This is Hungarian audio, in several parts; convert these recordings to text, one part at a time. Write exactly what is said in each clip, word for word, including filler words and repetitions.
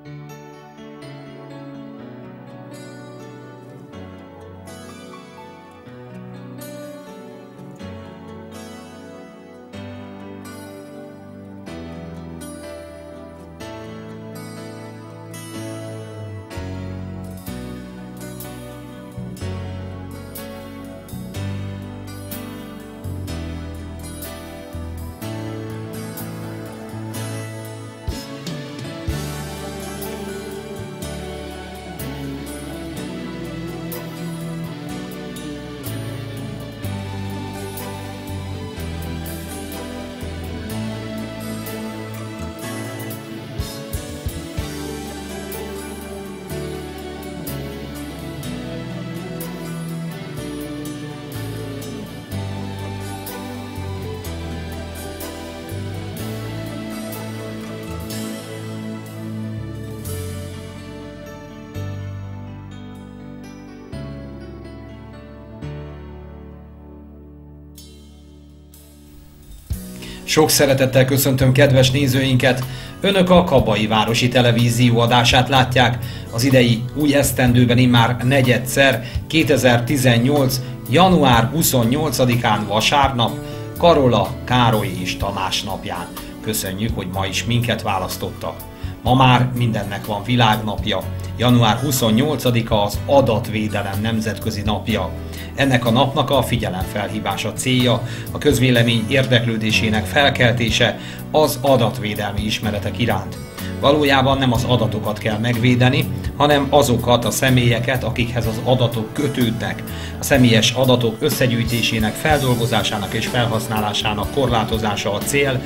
Sok szeretettel köszöntöm kedves nézőinket! Önök a Kabai Városi Televízió adását látják. Az idei új esztendőben immár negyedszer, kétezer-tizennyolc. január huszonnyolcadikán vasárnap, Karola Károly és Tamás napján. Köszönjük, hogy ma is minket választottak. Ma már mindennek van világnapja. január huszonnyolcadika az adatvédelem nemzetközi napja. Ennek a napnak a figyelemfelhívása célja, a közvélemény érdeklődésének felkeltése az adatvédelmi ismeretek iránt. Valójában nem az adatokat kell megvédeni, hanem azokat a személyeket, akikhez az adatok kötődnek. A személyes adatok összegyűjtésének, feldolgozásának és felhasználásának korlátozása a cél.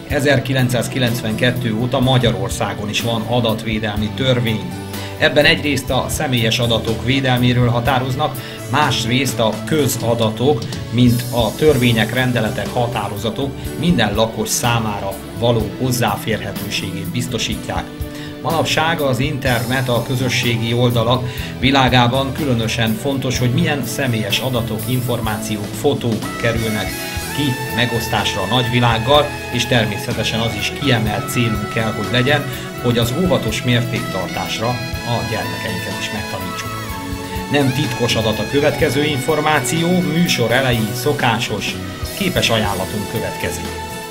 ezerkilencszázkilencvenkettő óta Magyarországon is van adatvédelmi törvény. Ebben egyrészt a személyes adatok védelméről határoznak, másrészt a közadatok, mint a törvények, rendeletek, határozatok minden lakos számára való hozzáférhetőségét biztosítják. Manapság az internet, a közösségi oldalak világában különösen fontos, hogy milyen személyes adatok, információk, fotók kerülnek ki megosztásra a nagyvilággal, és természetesen az is kiemelt célunk kell, hogy legyen, hogy az óvatos mértéktartásra a gyermekeinket is megtanítsuk. Nem titkos adat a következő információ, műsor elején szokásos, képes ajánlatunk következik.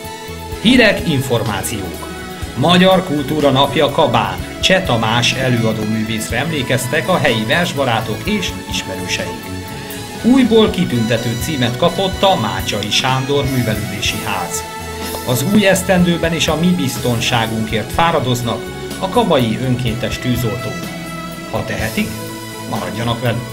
Hírek, információk. Magyar Kultúra Napja Kabán. Cseh Tamás előadó művészre emlékeztek a helyi versbarátok és ismerőseik. Újból kitüntető címet kapott a Mácsai Sándor Művelődési Ház. Az új esztendőben is a mi biztonságunkért fáradoznak a kabai önkéntes tűzoltók. Ha tehetik, maradjanak velünk!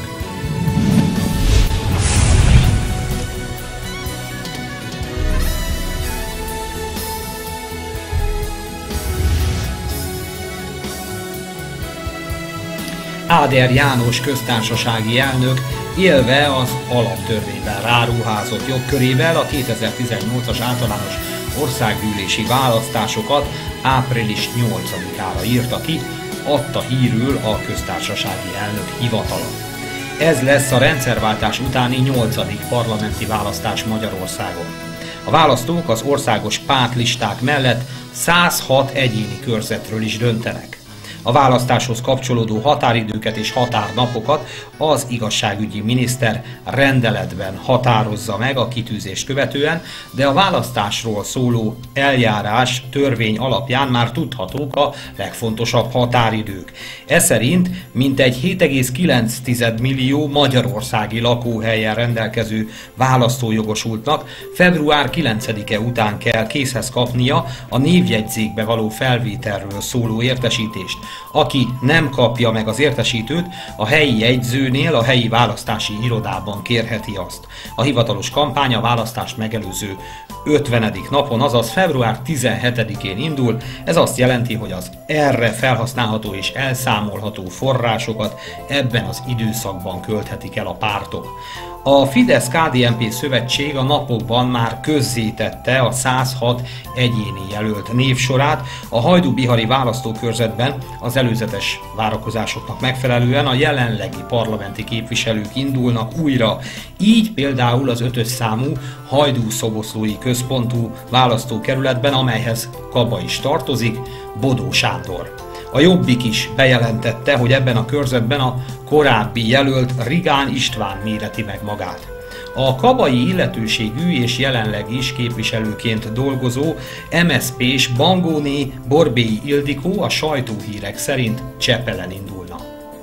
Áder János köztársasági elnök élve az alaptörvényben ráruházott jogkörével a kétezer-tizennyolcas általános országgyűlési választásokat április nyolcadikára írta ki, adta hírül a köztársasági elnök hivatala. Ez lesz a rendszerváltás utáni nyolcadik parlamenti választás Magyarországon. A választók az országos pártlisták mellett száz hat egyéni körzetről is döntenek. A választáshoz kapcsolódó határidőket és határnapokat az igazságügyi miniszter rendeletben határozza meg a kitűzést követően, de a választásról szóló eljárás törvény alapján már tudhatók a legfontosabb határidők. Ez szerint mintegy hét egész kilenc millió magyarországi lakóhelyen rendelkező választójogosultnak február kilencedike után kell készhez kapnia a névjegyzékbe való felvételről szóló értesítést. Aki nem kapja meg az értesítőt, a helyi jegyzőnél, a helyi választási irodában kérheti azt. A hivatalos kampány a választást megelőző ötvenedik napon, azaz február tizenhetedikén indul. Ez azt jelenti, hogy az erre felhasználható és elszámolható forrásokat ebben az időszakban költhetik el a pártok. A Fidesz-ká dé en pé szövetség a napokban már közzétette a száz hat egyéni jelölt névsorát. A hajdúbihari választókörzetben az előzetes várakozásoknak megfelelően a jelenlegi parlamenti képviselők indulnak újra. Így például az ötös számú hajdú-szoboszlói központú választókerületben, amelyhez Kaba is tartozik, Bodó Sándor. A Jobbik is bejelentette, hogy ebben a körzetben a korábbi jelölt Rigán István méreti meg magát. A kabai illetőségű és jelenleg is képviselőként dolgozó em es zé pés Bangóné Borbély Ildikó a sajtóhírek szerint Csepelen indulna.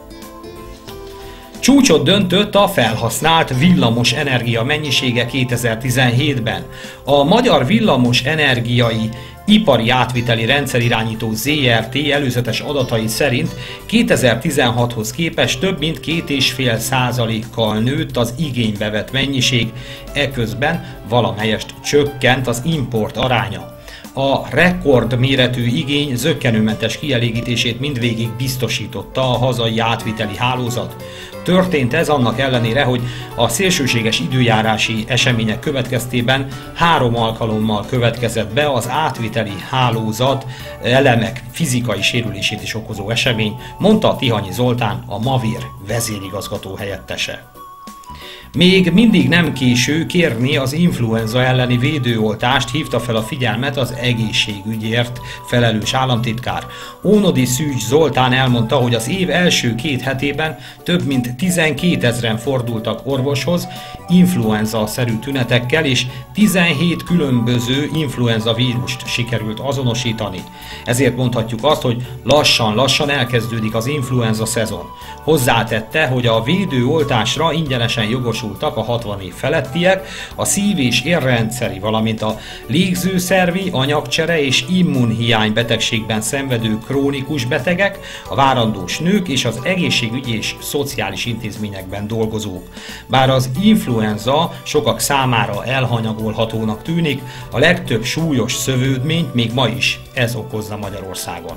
Csúcsot döntött a felhasznált villamos energia mennyisége kétezer-tizenhétben. A Magyar Villamos Energiai Ipari Átviteli Rendszerirányító zé er té előzetes adatai szerint kétezer-tizenhathoz képest több mint két egész öt százalékkal nőtt az igénybe vett mennyiség, eközben valamelyest csökkent az import aránya. A rekordméretű igény zökkenőmentes kielégítését mindvégig biztosította a hazai átviteli hálózat. Történt ez annak ellenére, hogy a szélsőséges időjárási események következtében három alkalommal következett be az átviteli hálózat elemek fizikai sérülését is okozó esemény, mondta Tihanyi Zoltán, a Mavír vezérigazgató helyettese. Még mindig nem késő kérni az influenza elleni védőoltást, hívta fel a figyelmet az egészségügyért felelős államtitkár. Ónodi Szűcs Zoltán elmondta, hogy az év első két hetében több mint tizenkétezren fordultak orvoshoz influenza-szerű tünetekkel, és tizenhét különböző influenza vírust sikerült azonosítani. Ezért mondhatjuk azt, hogy lassan-lassan elkezdődik az influenza szezon. Hozzátette, hogy a védőoltásra ingyenesen jogosultak a hatvan év felettiek, a szív- és érrendszeri, valamint a légzőszervi, anyagcsere és immunhiány betegségben szenvedő krónikus betegek, a várandós nők és az egészségügyi és szociális intézményekben dolgozók. Bár az influenza sokak számára elhanyagolhatónak tűnik, a legtöbb súlyos szövődményt még ma is ez okozza Magyarországon.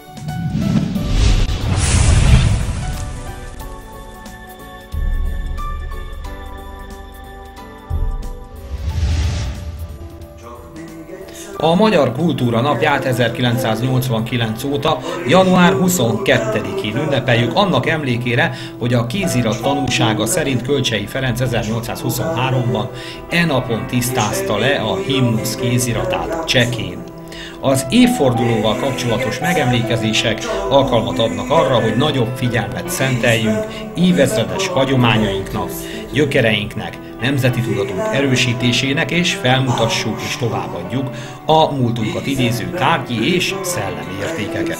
A Magyar Kultúra Napját ezerkilencszáznyolcvankilenc óta január huszonkettedikén ünnepeljük annak emlékére, hogy a kézirat tanúsága szerint Kölcsey Ferenc ezernyolcszázhuszonháromban e napon tisztázta le a himnusz kéziratát csekén. Az évfordulóval kapcsolatos megemlékezések alkalmat adnak arra, hogy nagyobb figyelmet szenteljünk évezredes hagyományainknak, gyökereinknek, nemzeti tudatunk erősítésének, és felmutassuk és továbbadjuk a múltunkat idéző tárgyi és szellemi értékeket.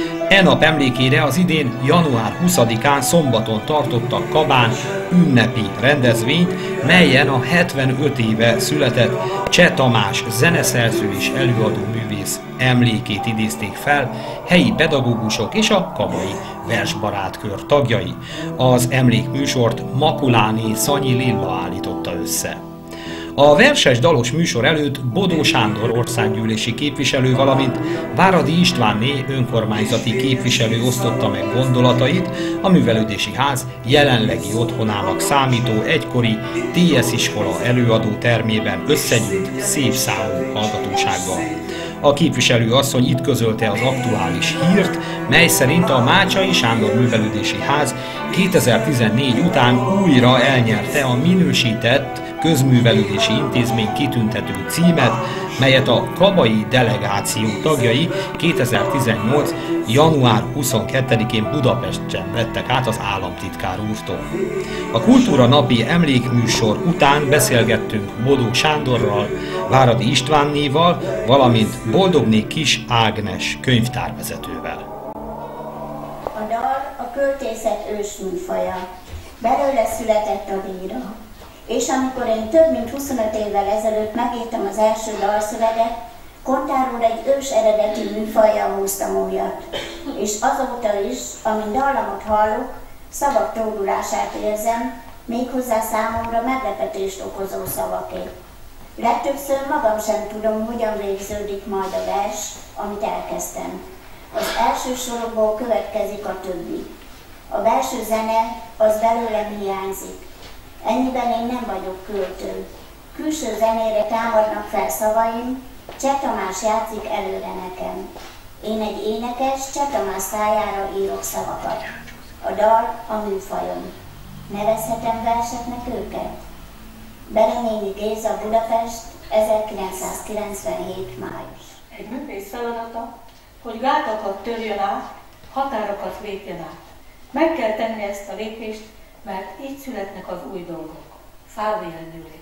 E nap emlékére az idén január huszadikán szombaton tartottak Kabán ünnepi rendezvényt, melyen a hetvenöt éve született Cseh Tamás zeneszerző és előadó művész emlékét idézték fel helyi pedagógusok és a kabai versbarátkör tagjai. Az emlékműsort Makuláné Szanyi Lilla állította össze. A verses dalos műsor előtt Bodó Sándor országgyűlési képviselő, valamint Váradi Istvánné önkormányzati képviselő osztotta meg gondolatait a Művelődési Ház jelenlegi otthonának számító egykori té es iskola előadó termében összegyűlt szép számú hallgatósággal. A képviselő asszony itt közölte az aktuális hírt, mely szerint a Mácsai Sándor Művelődési Ház kétezer-tizennégy után újra elnyerte a minősített közművelődési intézmény kitüntető címet, melyet a kabai delegáció tagjai kétezer-tizennyolc. január huszonkettedikén Budapesten vettek át az államtitkár úrtól. A Kultúra Napi emlékműsor után beszélgettünk Bodó Sándorral, Váradi Istvánnéval, valamint Boldogné Kis Ágnes könyvtárvezetővel. A dal a költészet ősműfaja. Belőle született a líra. És amikor én több mint huszonöt évvel ezelőtt megírtam az első dalszöveget, kontáról egy ős eredeti műfajjal húztam újat. És azóta is, amint dallamot hallok, szavak tódulását érzem, méghozzá számomra meglepetést okozó szavaké. Legtöbbször magam sem tudom, hogyan végződik majd a vers, amit elkezdtem. Az első sorokból következik a többi. A belső zene az belőlem hiányzik. Ennyiben én nem vagyok költő. Külső zenére támadnak fel szavaim, Cseh Tamás játszik előre nekem. Én egy énekes, Cseh Tamás szájára írok szavakat. A dal a műfajom. Nevezhetem verseknek őket? Bereményi Géza, Budapest, ezerkilencszázkilencvenhét. május. Egy művész feladata, hogy gátakat törjön át, határokat lépjen át. Meg kell tenni ezt a lépést, mert így születnek az új dolgok. Fávi Ernőlé.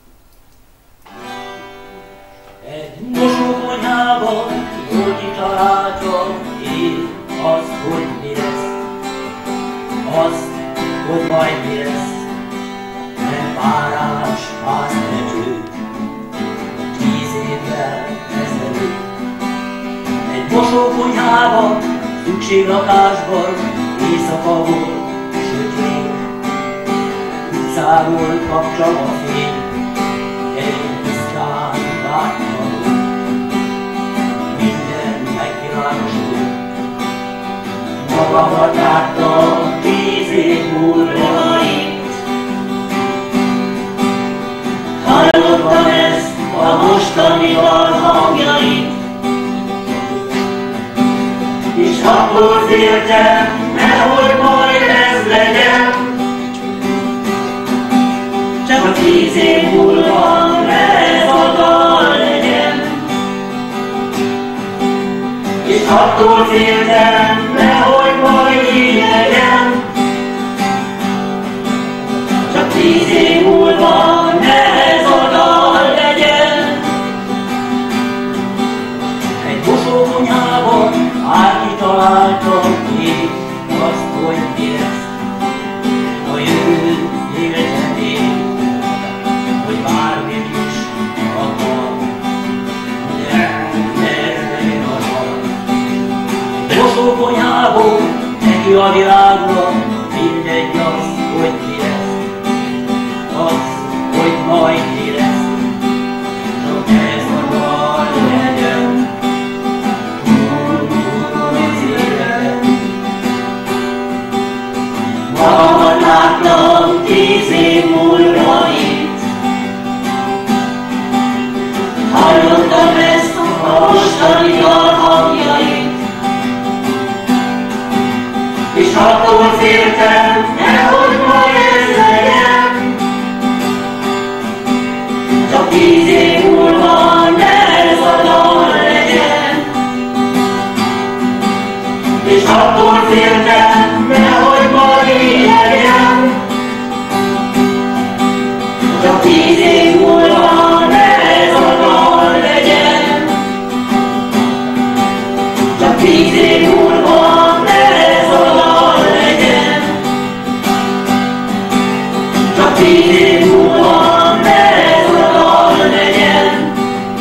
Egy mosókonyhában jól kitaláltam én azt, hogy mi lesz. Azt, hogy majd mi lesz. Nem párás háztető, tíz évvel ezelőtt. Egy mosókonyhában, szükséglakásban, éjszaka volt sötét. Utcáról kapcsol a fény, egy tisztán láttam. Minden megvilágosult. Magamat láttam tíz év múlva itt. Hallottam ezt a mostani dal hangjait, és akkor féltem, nehogy majd ez legyen. Csak tíz év múlva ne ez a dal legyen. És akkor féltem, nehogy majd így legyen. Csak tíz év múlva ne ez a dal legyen. Egy mosókonyhában átkitaláltam én azt, hogy mi lesz. A jövő életedén, hogy bármit is akar, de ne legyen a dal. Egy mosókonyhából neki a világra, mindegy az, hogy mi lesz. Az, hogy majd mi lesz. Csak ez a dal legyen. Magamat láttam tíz év múlva itt. Hallottam ezt a mostani dal hangjait, és akkor féltem, nehogy majd ez legyen. Csak tíz év múlva ne ez a dal legyen. És akkor féltem, nehogy majd így legyen. Csak tíz év múlva ne ez a dal legyen. Csak tíz év múlva ne ez a dal legyen. Csak tíz év múlva ne ez a dal legyen.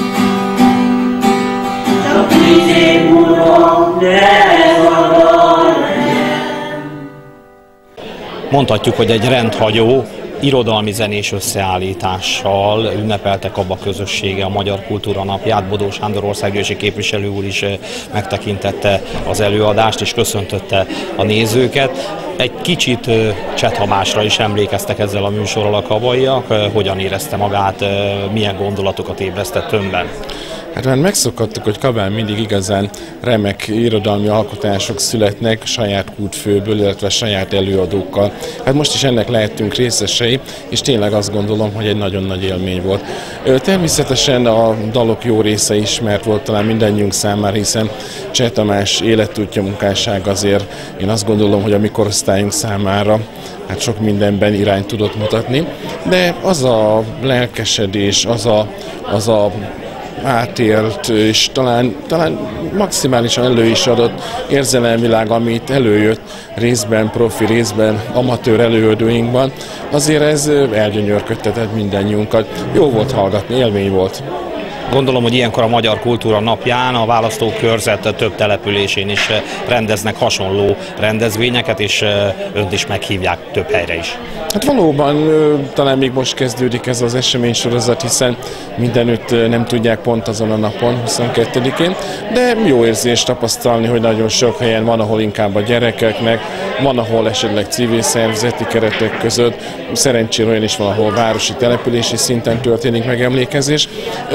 Csak tíz év múlva ne ez a dal legyen. Mondhatjuk, hogy egy rendhagyó, irodalmi zenés összeállítással ünnepeltek abba a közössége a Magyar Kultúra Napját. Bodó Sándor országgyűlési képviselő úr is megtekintette az előadást és köszöntötte a nézőket. Egy kicsit Csethamásra is emlékeztek ezzel a műsorral a kavaiak. Hogyan érezte magát, milyen gondolatokat ébresztett önben? Hát már megszokhattuk, hogy Kabán mindig igazán remek irodalmi alkotások születnek saját kútfőből, illetve saját előadókkal. Hát most is ennek lehetünk részesei, és tényleg azt gondolom, hogy egy nagyon nagy élmény volt. Természetesen a dalok jó része ismert volt talán mindannyiunk számára, hiszen Cseh Tamás életútja, munkásság azért én azt gondolom, hogy a mi korosztályunk számára hát sok mindenben irányt tudott mutatni, de az a lelkesedés, az a, az a átélt, és talán, talán maximálisan elő is adott érzelemvilág, amit előjött részben profi, részben amatőr előadóinkban, azért ez elgyönyörködtetett mindannyiunkat. Jó volt hallgatni, élmény volt. Gondolom, hogy ilyenkor a Magyar Kultúra Napján a választókörzet több településén is rendeznek hasonló rendezvényeket, és önt is meghívják több helyre is. Hát valóban talán még most kezdődik ez az eseménysorozat, hiszen mindenütt nem tudják pont azon a napon, huszonkettedikén, de jó érzés tapasztalni, hogy nagyon sok helyen van, ahol inkább a gyerekeknek, van, ahol esetleg civil szervezeti keretek között, szerencsére olyan is van, ahol városi települési szinten történik megemlékezés. Ezt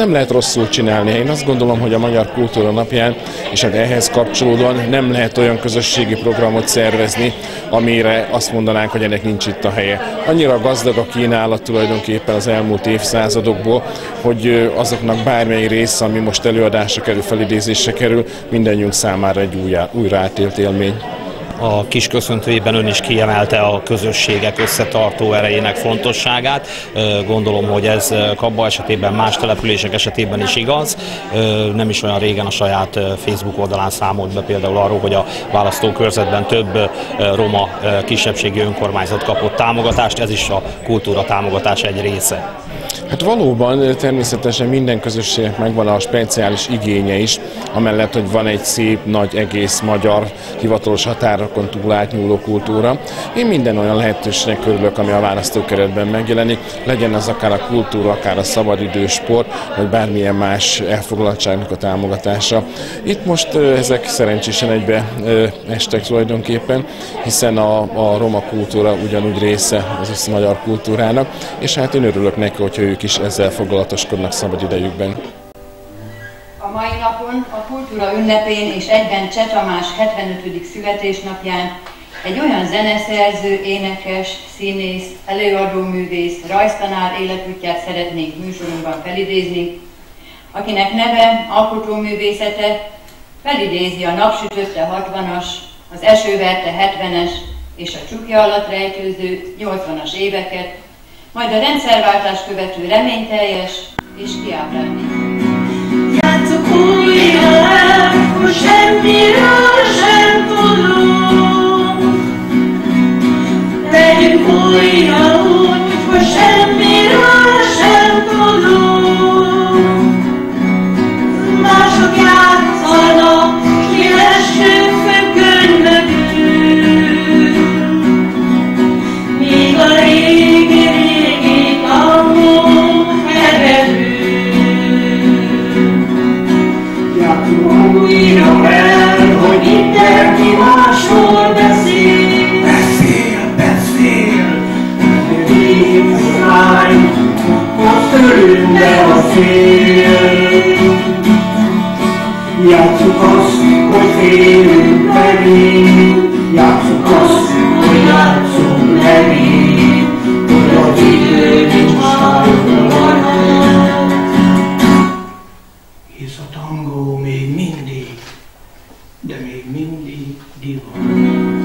nem lehet rosszul csinálni. Én azt gondolom, hogy a Magyar Kultúra Napján, és ehhez kapcsolódóan nem lehet olyan közösségi programot szervezni, amire azt mondanánk, hogy ennek nincs itt a helye. Annyira gazdag a kínálat tulajdonképpen az elmúlt évszázadokból, hogy azoknak bármely része, ami most előadásra kerül, felidézésre kerül, mindannyiunk számára egy újra, újra átélt élmény. A kis köszöntőjében ön is kiemelte a közösségek összetartó erejének fontosságát. Gondolom, hogy ez Kabba esetében, más települések esetében is igaz. Nem is olyan régen a saját Facebook oldalán számolt be például arról, hogy a választókörzetben több roma kisebbségi önkormányzat kapott támogatást, ez is a kultúra támogatás egy része. Hát valóban természetesen minden közösségnek megvan a speciális igénye is, amellett, hogy van egy szép, nagy, egész magyar, hivatalos határokon túl átnyúló kultúra. Én minden olyan lehetőségnek örülök, ami a választókeretben megjelenik, legyen az akár a kultúra, akár a szabadidő, sport, vagy bármilyen más elfoglaltságnak a támogatása. Itt most ezek szerencsésen egybe estek tulajdonképpen, hiszen a, a roma kultúra ugyanúgy része az összes magyar kultúrának, és hát én örülök neki, hogyha ők is ezzel foglalatoskodnak szabad idejükben. A mai napon, a kultúra ünnepén és egyben Cseh Tamás hetvenötödik születésnapján egy olyan zeneszerző, énekes, színész, előadóművész, rajztanár életútját szeretnénk műsorunkban felidézni, akinek neve, alkotóművészete felidézi a napsütötte hatvanas, az esőverte hetvenes és a csukja alatt rejtőző nyolcvanas éveket, majd a rendszerváltás követő reményteljes és kiábrándító. Játsszuk újra el, hogy semmiről sem tudunk. Tegyünk újra úgy, hogy semmiről sem tudunk. Mások játszanak, s mi lessünk függöny mögül. Míg a régi régi tangó heverül. Újra el, hogy mindenki másról beszél. Beszél, beszél. Régi lány, most örülne a szél. Játsszuk azt, hogy félünk megint. Játsszuk azt, hogy játszunk megint. Hogy az idő nincs sárga. Hisz a tangó még mindig, de még mindig divat.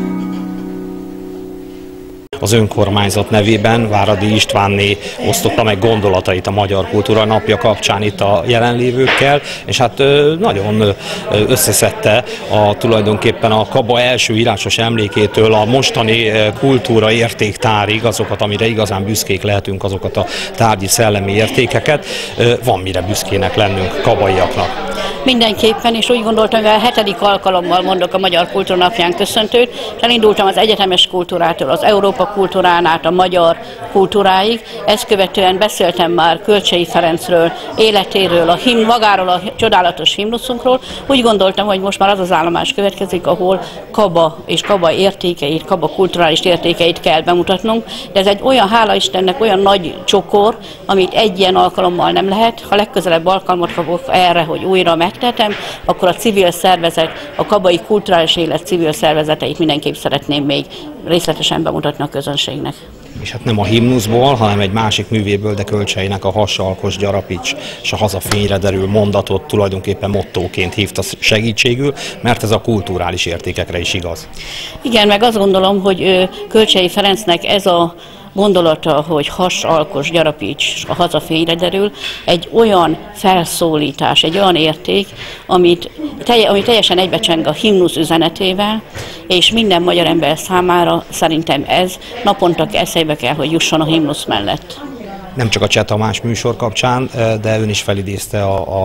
Az önkormányzat nevében Váradi Istvánné osztotta meg gondolatait a Magyar Kultúra Napja kapcsán itt a jelenlévőkkel, és hát nagyon összeszedte a, tulajdonképpen a Kabba első írásos emlékétől a mostani kultúra értéktárig azokat, amire igazán büszkék lehetünk, azokat a tárgyi szellemi értékeket. Van mire büszkének lennünk kabaiaknak. Mindenképpen, és úgy gondoltam, hogy a hetedik alkalommal mondok a Magyar Kultúra Napján köszöntőt, és elindultam az egyetemes kultúrától, az Európa kultúrán át a magyar kultúráig. Ezt követően beszéltem már Kölcsei Ferencről, életéről, a himn, magáról a csodálatos himnuszunkról. Úgy gondoltam, hogy most már az az állomás következik, ahol Kabba és Kabba értékeit, Kabba kulturális értékeit kell bemutatnunk. De ez egy olyan, hála Istennek, olyan nagy csokor, amit egy ilyen alkalommal nem lehet. Ha legközelebb alkalmat kapok erre, hogy újra megtetem, akkor a civil szervezet, a kabbai kulturális élet civil szervezeteit mindenképp szeretném még részletesen bemutatni a közönségnek. És hát nem a himnuszból, hanem egy másik művéből, de Kölcseinek a Hassalkos gyarapíts és a hazafényre derül mondatot tulajdonképpen mottóként hívta segítségül, mert ez a kulturális értékekre is igaz. Igen, meg azt gondolom, hogy Kölcsei Ferencnek ez a gondolata, hogy has, alkos, gyarapíts, a hazafényre derül, egy olyan felszólítás, egy olyan érték, amit, telje, ami teljesen egybecseng a himnusz üzenetével, és minden magyar ember számára szerintem ez naponta eszébe kell, hogy jusson a himnusz mellett. Nem csak a Cseh Tamás műsor kapcsán, de ön is felidézte a, a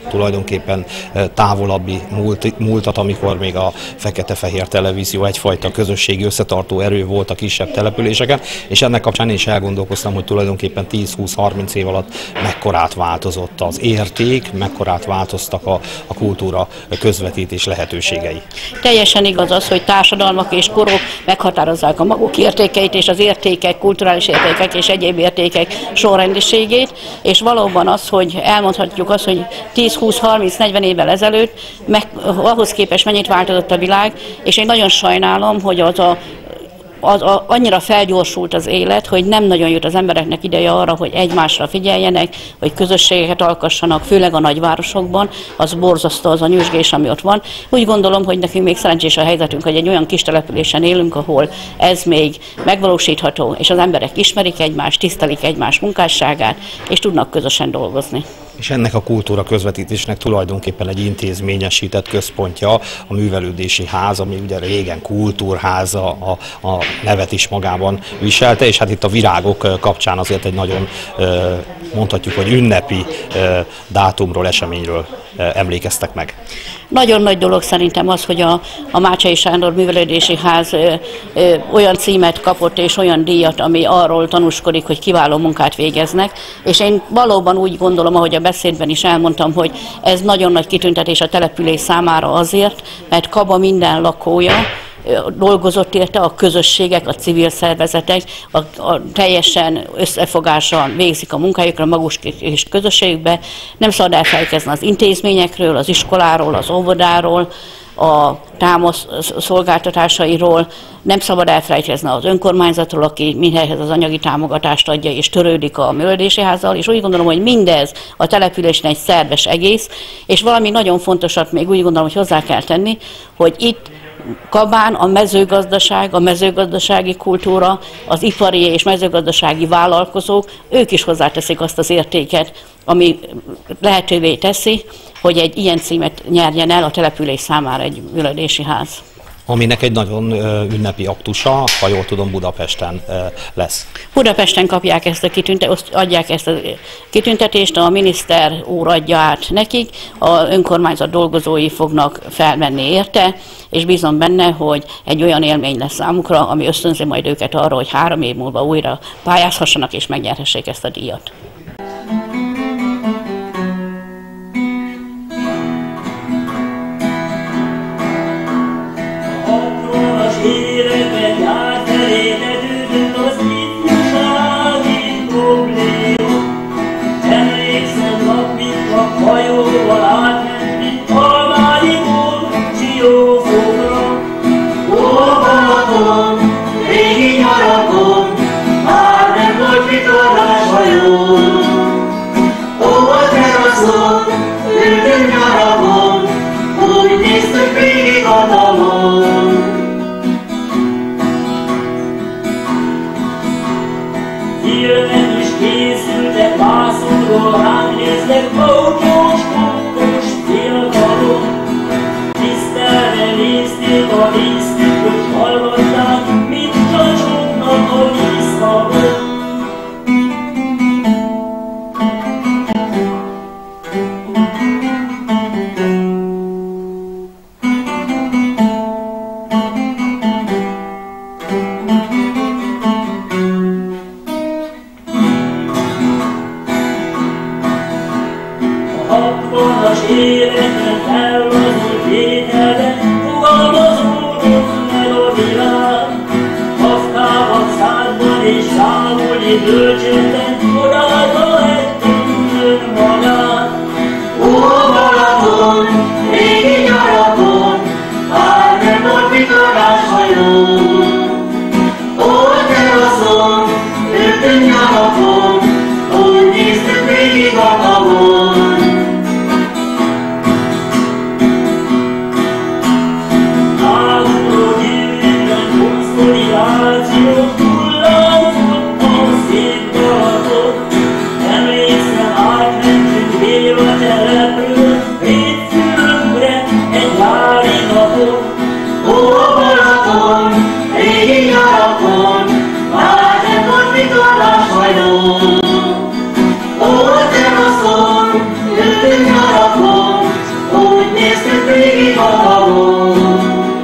tulajdonképpen távolabbi múlt, múltat, amikor még a fekete-fehér televízió egyfajta közösségi összetartó erő volt a kisebb településeken, és ennek kapcsán is elgondolkoztam, hogy tulajdonképpen tíz-húsz-harminc év alatt mekkorát változott az érték, mekkorát változtak a, a kultúra közvetítés lehetőségei. Teljesen igaz az, hogy társadalmak és korok meghatározzák a maguk értékeit, és az értékek, kulturális értékek és egyéb értékek sorrendiségét, és valóban az, hogy elmondhatjuk azt, hogy tíz-húsz-harminc-negyven évvel ezelőtt meg, ahhoz képest mennyit változott a világ, és én nagyon sajnálom, hogy az a Az, a, annyira felgyorsult az élet, hogy nem nagyon jut az embereknek ideje arra, hogy egymásra figyeljenek, hogy közösségeket alkossanak, főleg a nagyvárosokban, az borzasztó az a nyüzsgés, ami ott van. Úgy gondolom, hogy nekünk még szerencsés a helyzetünk, hogy egy olyan kis településen élünk, ahol ez még megvalósítható, és az emberek ismerik egymást, tisztelik egymás munkásságát, és tudnak közösen dolgozni. És ennek a kultúra közvetítésnek tulajdonképpen egy intézményesített központja a művelődési ház, ami ugye régen kultúrháza, a, a nevet is magában viselte, és hát itt a virágok kapcsán azért egy nagyon, mondhatjuk, hogy ünnepi dátumról, eseményről emlékeztek meg. Nagyon nagy dolog szerintem az, hogy a, a Mácsai Sándor Művelődési Ház ö, ö, olyan címet kapott és olyan díjat, ami arról tanúskodik, hogy kiváló munkát végeznek, és én valóban úgy gondolom, ahogy a beszédben is elmondtam, hogy ez nagyon nagy kitüntetés a település számára azért, mert Kaba minden lakója dolgozott érte, a közösségek, a civil szervezetek, a, a teljesen összefogással végzik a munkájukra maguk és közösségbe. Nem szabad elfelejtkezni az intézményekről, az iskoláról, az óvodáról, a támasz szolgáltatásairól, nem szabad elfelejtkezni az önkormányzatról, aki mindehhez az anyagi támogatást adja, és törődik a művelődési házzal, és úgy gondolom, hogy mindez a településen egy szerves egész, és valami nagyon fontosat még úgy gondolom, hogy hozzá kell tenni, hogy itt Kabán a mezőgazdaság, a mezőgazdasági kultúra, az ipari és mezőgazdasági vállalkozók, ők is hozzáteszik azt az értéket, ami lehetővé teszi, hogy egy ilyen címet nyerjen el a település számára egy művelődési ház. Aminek egy nagyon ünnepi aktusa, ha jól tudom, Budapesten lesz. Budapesten kapják ezt a kitüntetést, adják ezt a kitüntetést, a miniszter úr adja át nekik, az önkormányzat dolgozói fognak felmenni érte, és bízom benne, hogy egy olyan élmény lesz számukra, ami ösztönzi majd őket arra, hogy három év múlva újra pályázhassanak és megnyerhessék ezt a díjat. Életben járt elénedődött az ifjúsági probléma. Emlékszem nap, mint a hajóval átment, mint Almádiból Siófokra. Ó, Balaton, régi nyarakon, már nem volt vitorlás hajón. Ó, a teraszon, ültünk nyarakon, úgy néztük végig a dalon. Filmek is készültek, vászonról ránk néztek, autós, pontos félkalom. Tisztelve nézték a víztükröt, hallgatták, mint csacsognak a vízhalom. Életben elvazult ételben, fogalmazódott meg a világ. Kafkában, szádban és Sámolyi bölcsőben odaadva ettünk önmagát. Ó, Balaton, régi nyarakon, már nem volt vitorlás hajón. Ó, teraszon, ültünk nyarakon, úgy néztük végig a tavon. Konszolidáció, hullámzott a szép szép alapon.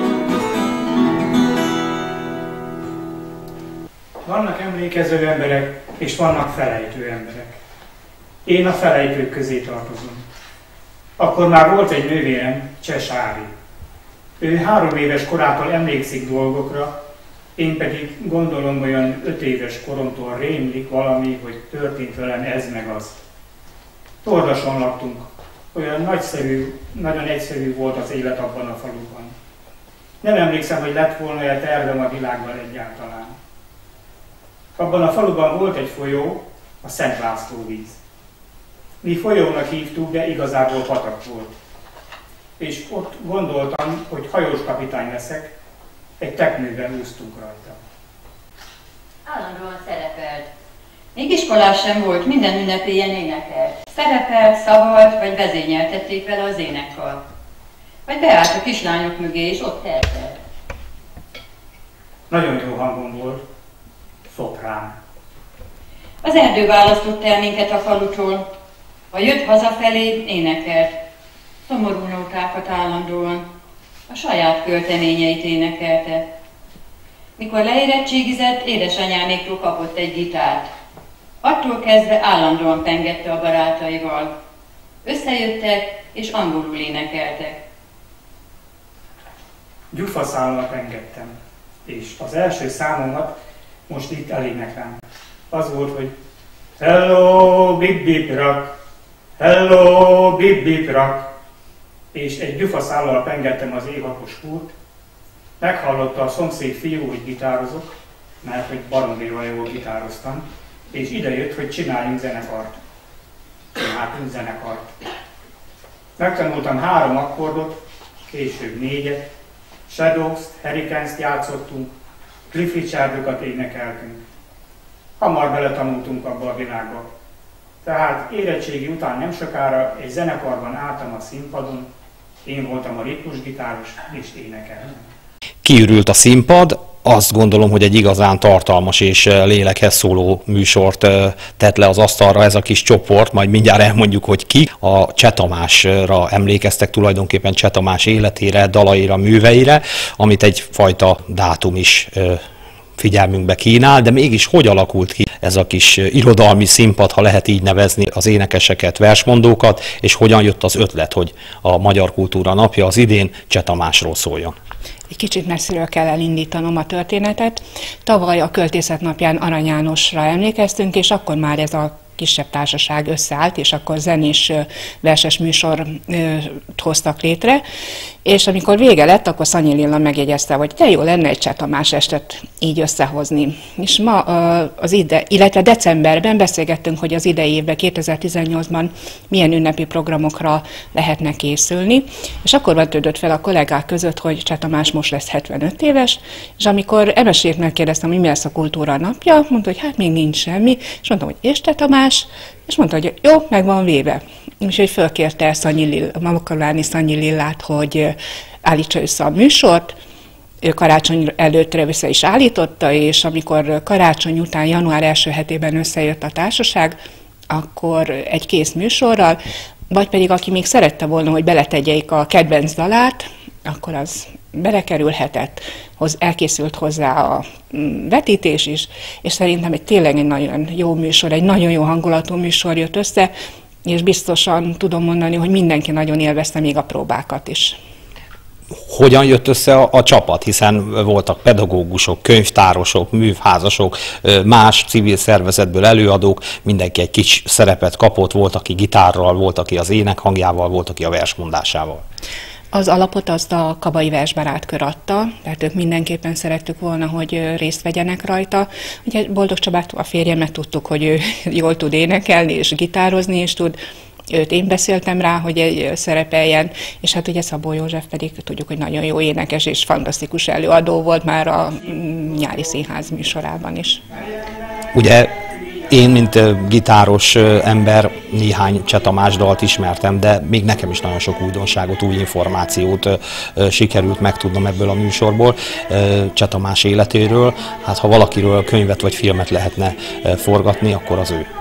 Vannak emlékező emberek, és vannak felejtő emberek. Én a felejtők közé tartozom. Akkor már volt egy nővérem, Cseh Sári. Ő három éves korától emlékszik dolgokra, én pedig gondolom olyan öt éves koromtól rémlik valami, hogy történt velem ez meg az. Tordason laktunk. Olyan nagyszerű, nagyon egyszerű volt az élet abban a faluban. Nem emlékszem, hogy lett volna olyan tervem a világban egyáltalán. Abban a faluban volt egy folyó, a Szent László víz. Mi folyónak hívtuk, de igazából patak volt. És ott gondoltam, hogy hajós kapitány leszek, egy teknőben úsztunk rajta. Állandóan szerepelt. Még iskolás sem volt, minden ünnepélyen énekelt. Szerepelt, szavalt, vagy vezényeltették vele az énekkar. Vagy beállt a kislányok mögé, és ott eltelt. Nagyon jó hangom volt. Szoprán. Az erdő választott el minket a falutól. Ha jött hazafelé, énekelt. Szomorú nótákat állandóan. A saját költeményeit énekelte. Mikor leérettségizett, édesanyáméktól kapott egy gitárt. Attól kezdve állandóan pengette a barátaival. Összejöttek, és angolul énekeltek. Gyufaszállal pengettem, és az első számomat most itt eléneklem. Az volt, hogy hello, bip bip rak, hello, bip bip rak, és egy gyufaszállal pengettem az éhapos kút. Meghallotta a szomszéd fiú, hogy gitározok, mert hogy baromira jól gitároztam, és idejött, hogy csináljunk zenekart. Csináltunk zenekart. Megtanultam három akkordot, később négyet, Shadows-t, Hurricanes-t játszottunk, Cliff Richardokat énekeltünk. Hamar beletanultunk abba a világba. Tehát érettségi után nem sokára egy zenekarban álltam a színpadon, én voltam a ritmusgitáros, és énekeltem. Kiürült a színpad, azt gondolom, hogy egy igazán tartalmas és lélekhez szóló műsort tett le az asztalra ez a kis csoport, majd mindjárt elmondjuk, hogy ki. A Cseh Tamásra emlékeztek tulajdonképpen, Cseh Tamás életére, dalaira, műveire, amit egyfajta dátum is figyelmünkbe kínál, de mégis hogy alakult ki ez a kis irodalmi színpad, ha lehet így nevezni, az énekeseket, versmondókat, és hogyan jött az ötlet, hogy a Magyar Kultúra Napja az idén Cseh Tamásról szóljon? Egy kicsit messziről kell elindítanom a történetet. Tavaly a Költészet Napján Arany Jánosra emlékeztünk, és akkor már ez a kisebb társaság összeállt, és akkor zenés verses műsort hoztak létre, és amikor vége lett, akkor Szanyi Lilla megjegyezte, hogy de jó lenne egy Cseh Tamás estet így összehozni. És ma az ide, illetve decemberben beszélgettünk, hogy az idei évben, kétezer-tizennyolcban milyen ünnepi programokra lehetne készülni, és akkor vetődött fel a kollégák között, hogy Cseh Tamás most lesz hetvenöt éves, és amikor Emesét megkérdeztem, hogy mi lesz a Kultúra Napja, mondta, hogy hát még nincs semmi, és mondtam, hogy és Cseh Tamás, és mondta, hogy jó, meg van véve. Úgyhogy fölkérte Szanyi Lill, Makaláni Szanyi Lillát, hogy állítsa össze a műsort. Ő karácsony előttre vissza is állította, és amikor karácsony után január első hetében összejött a társaság, akkor egy kész műsorral, vagy pedig aki még szerette volna, hogy beletegyék a kedvenc dalát, akkor az belekerülhetett, elkészült hozzá a vetítés is, és szerintem egy tényleg egy nagyon jó műsor, egy nagyon jó hangulatú műsor jött össze, és biztosan tudom mondani, hogy mindenki nagyon élvezte még a próbákat is. Hogyan jött össze a, a csapat, hiszen voltak pedagógusok, könyvtárosok, művházasok, más civil szervezetből előadók, mindenki egy kis szerepet kapott, volt, aki gitárral, volt, aki az énekhangjával, volt, aki a versmondásával. Az alapot azt a Kabai Versbarátkör adta, tehát ők mindenképpen szerettük volna, hogy részt vegyenek rajta. Ugye Boldog Csabát, a férjemet tudtuk, hogy ő jól tud énekelni és gitározni is tud. Őt én beszéltem rá, hogy egy szerepeljen, és hát ugye Szabó József pedig tudjuk, hogy nagyon jó énekes és fantasztikus előadó volt már a nyári színház műsorában is. Ugye én, mint gitáros ember, néhány Cseh Tamás dalt ismertem, de még nekem is nagyon sok újdonságot, új információt sikerült megtudnom ebből a műsorból, Cseh Tamás életéről. Hát ha valakiről könyvet vagy filmet lehetne forgatni, akkor az ő.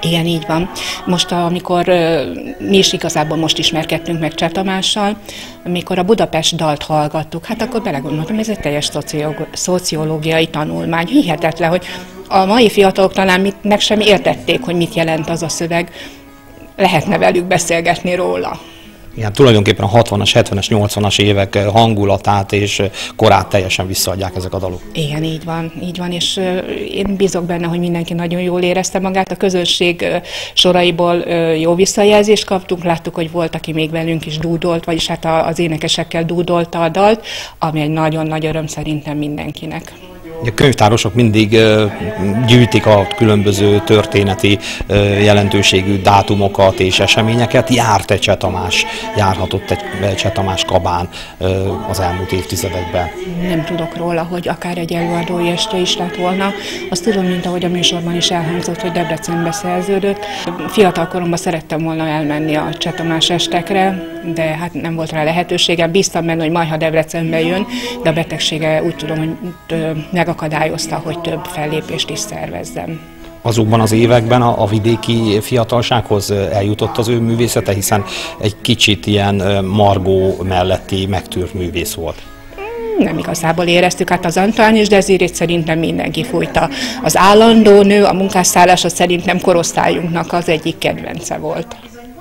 Igen, így van. Most, amikor mi is igazából most ismerkedtünk meg Cseh Tamással, amikor a Budapest dalt hallgattuk, hát akkor belegondoltam, ez egy teljes szociológiai tanulmány. Hihetetlen, hogy a mai fiatalok talán mit, meg sem értették, hogy mit jelent az a szöveg. Lehetne velük beszélgetni róla. Igen, tulajdonképpen a hatvanas, hetvenes, nyolcvanas évek hangulatát és korát teljesen visszaadják ezek a dalok. Igen, így van, így van, és én bízok benne, hogy mindenki nagyon jól érezte magát. A közönség soraiból jó visszajelzést kaptunk, láttuk, hogy volt, aki még velünk is dúdolt, vagyis hát az énekesekkel dúdolta a dalt, ami egy nagyon nagy öröm szerintem mindenkinek. A könyvtárosok mindig gyűjtik a különböző történeti jelentőségű dátumokat és eseményeket. Járt egy Cseh Tamás, járhatott egy Cseh Tamás Kabán az elmúlt évtizedekben. Nem tudok róla, hogy akár egy előadói este is lett volna. Azt tudom, mint ahogy a műsorban is elhangzott, hogy Debrecenbe szerződött. Fiatal koromban szerettem volna elmenni a Cseh Tamás estekre, de hát nem volt rá lehetőségem. Bíztam benne, hogy majd, ha Debrecenbe jön, de a betegsége úgy tudom, hogy megakadályozta, hogy több fellépést is szervezzem. Azokban az években a, a vidéki fiatalsághoz eljutott az ő művészete, hiszen egy kicsit ilyen Margó melletti megtűrt művész volt. Nem igazából éreztük, hát az Antoine és Desirét szerintem mindenki fújta. Az állandó nő, a munkásszállása szerintem korosztályunknak az egyik kedvence volt.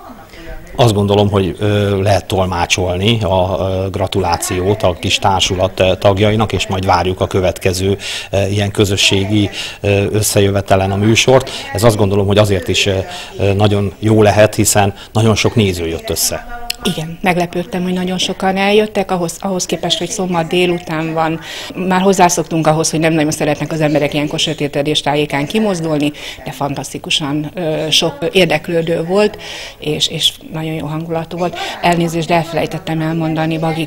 Azt gondolom, hogy lehet tolmácsolni a gratulációt a kis társulat tagjainak, és majd várjuk a következő ilyen közösségi összejövetelen a műsort. Ez azt gondolom, hogy azért is nagyon jó lehet, hiszen nagyon sok néző jött össze. Igen, meglepődtem, hogy nagyon sokan eljöttek, ahhoz, ahhoz képest, hogy szombat délután van. Már hozzászoktunk ahhoz, hogy nem nagyon szeretnek az emberek ilyenkor sötétedés tájékán kimozdulni, de fantasztikusan ö, sok érdeklődő volt, és, és nagyon jó hangulatú volt. Elnézést, de elfelejtettem elmondani Bagi,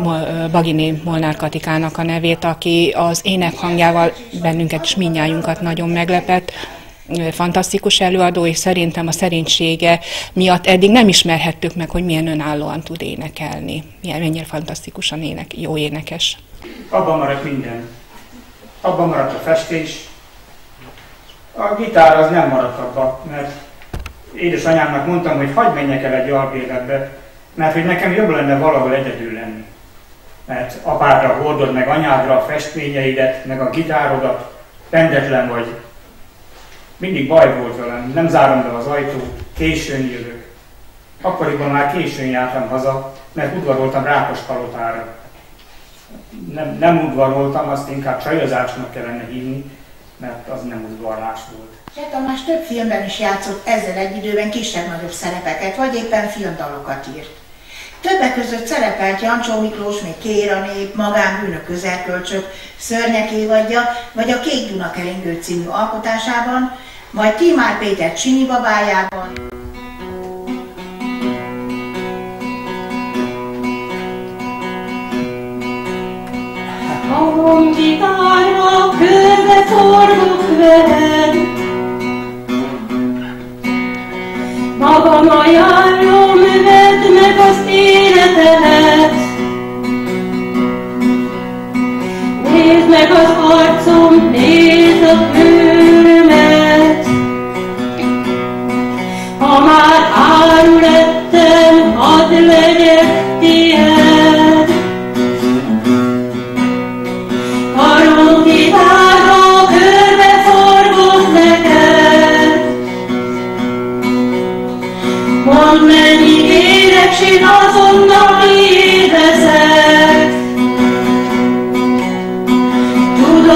Bagini Molnár Katikának a nevét, aki az ének hangjával bennünket és mindnyájunkat nagyon meglepett. Fantasztikus előadó, és szerintem a szerénysége miatt eddig nem ismerhettük meg, hogy milyen önállóan tud énekelni. Milyen, mennyire fantasztikusan ének, jó énekes. Abban maradt minden. Abban maradt a festés. A gitár az nem maradt abba, mert édesanyámnak mondtam, hogy hagyj menjek el egy albérletbe, mert hogy nekem jobb lenne valahol egyedül lenni. Mert apádra hordod meg anyádra a festményeidet, meg a gitárodat, rendetlen vagy. Mindig baj volt velem, nem zárom be az ajtót, későn jövök. Akkoriban már későn jártam haza, mert udvaroltam Rákospalotára. Nem, nem udvaroltam, azt inkább csajozásnak kellene hívni, mert az nem udvarlás volt. Cseh Tamás több filmben is játszott ezzel egy időben kisebb-nagyobb szerepeket, vagy éppen filmdalokat írt. Többek között szerepelt Jancsó Miklós, még Kér a nép, Magánbűnök, Közelkölcsök, Szörnyek évadja, vagy a Kék Duna keringő című alkotásában, majd Tímár Péter Csinyi babájában. Hangom gitárra, körbe forgok veled, magam ajánlom, vedd meg az életemet. Nézd meg az arcom, nézd a bőrömet. Ha már áru lettem, hadd legyek tiéd. Karongitárra körbe forgok neked. Mondd, mennyi érekség, azonnal édezek. Tudom,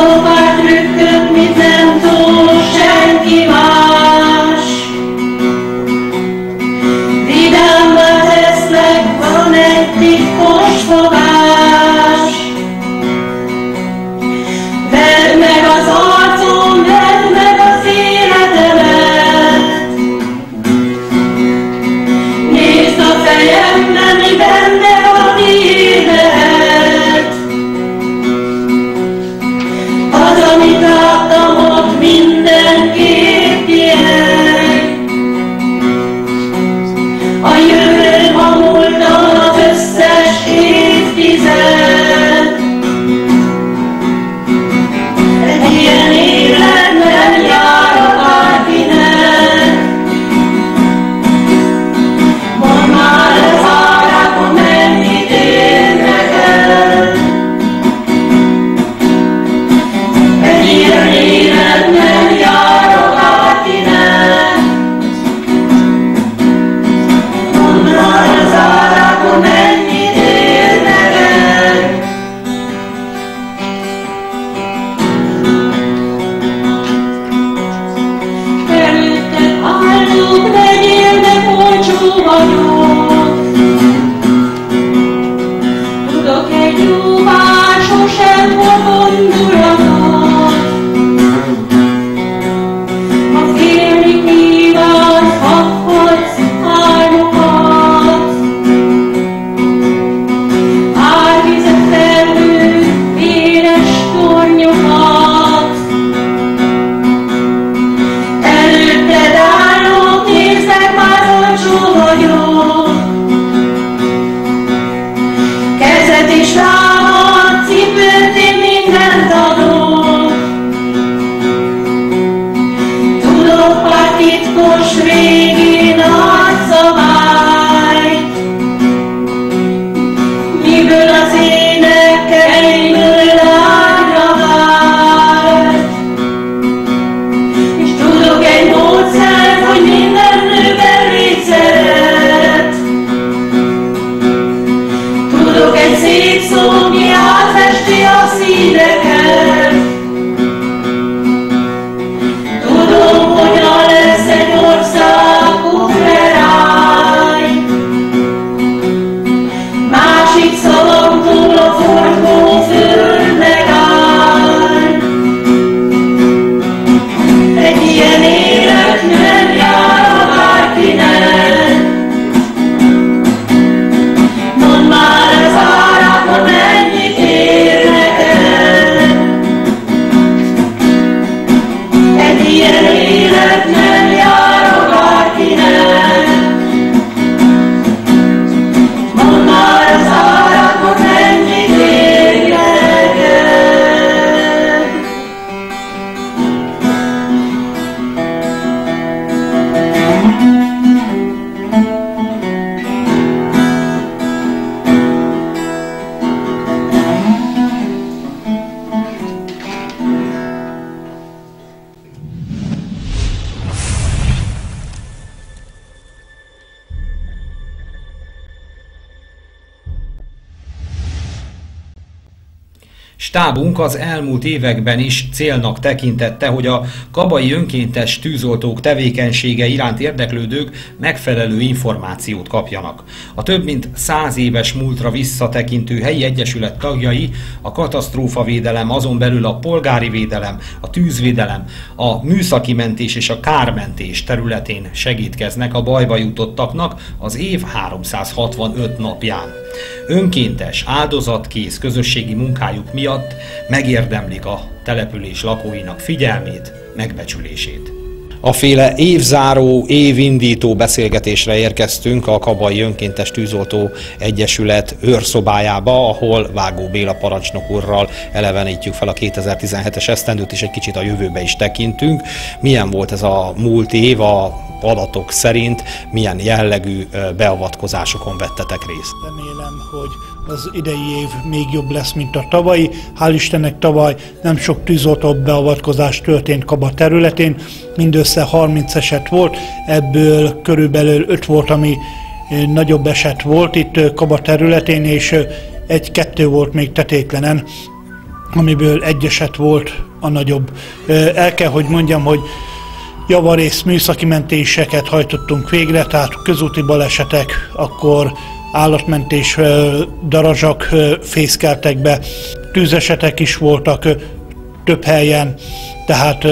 szétszóni átesti a szíveket. Tudom, hogyan lesz egy ország operáj. Másik szavamtól a forgó föld megáll. Egy ilyen élet nem jár bárkinek. Mondd már az árakon mennyit ér neked. Egy ilyen élet nem jár bárkinek. Mondd már az árakon mennyit ér neked. Stábunk az elmúlt években is célnak tekintette, hogy a kabai önkéntes tűzoltók tevékenysége iránt érdeklődők megfelelő információt kapjanak. A több mint száz éves múltra visszatekintő helyi egyesület tagjai a katasztrófavédelem, azon belül a polgári védelem, a tűzvédelem, a műszaki mentés és a kármentés területén segítkeznek a bajba jutottaknak az év háromszázhatvanöt napján. Önkéntes, áldozatkész közösségi munkájuk miatt megérdemlik a település lakóinak figyelmét, megbecsülését. A féle évzáró, évindító beszélgetésre érkeztünk a Kabai Önkéntes Tűzoltó Egyesület őrszobájába, ahol Vágó Béla parancsnok úrral elevenítjük fel a kétezer-tizenhetes esztendőt, és egy kicsit a jövőbe is tekintünk. Milyen volt ez a múlt év, a adatok szerint milyen jellegű beavatkozásokon vettetek részt? Remélem, hogy az idei év még jobb lesz, mint a tavalyi. Hál' Istennek tavaly nem sok tűzoltó beavatkozás történt Kaba területén, mindössze harminc eset volt, ebből körülbelül öt volt, ami nagyobb eset volt itt Kaba területén, és egy-kettő volt még tetétlenen, amiből egy eset volt a nagyobb. El kell, hogy mondjam, hogy javarész műszaki mentéseket hajtottunk végre, tehát közúti balesetek, akkor állatmentés darazsak fészkeltek be, tűzesetek is voltak több helyen, tehát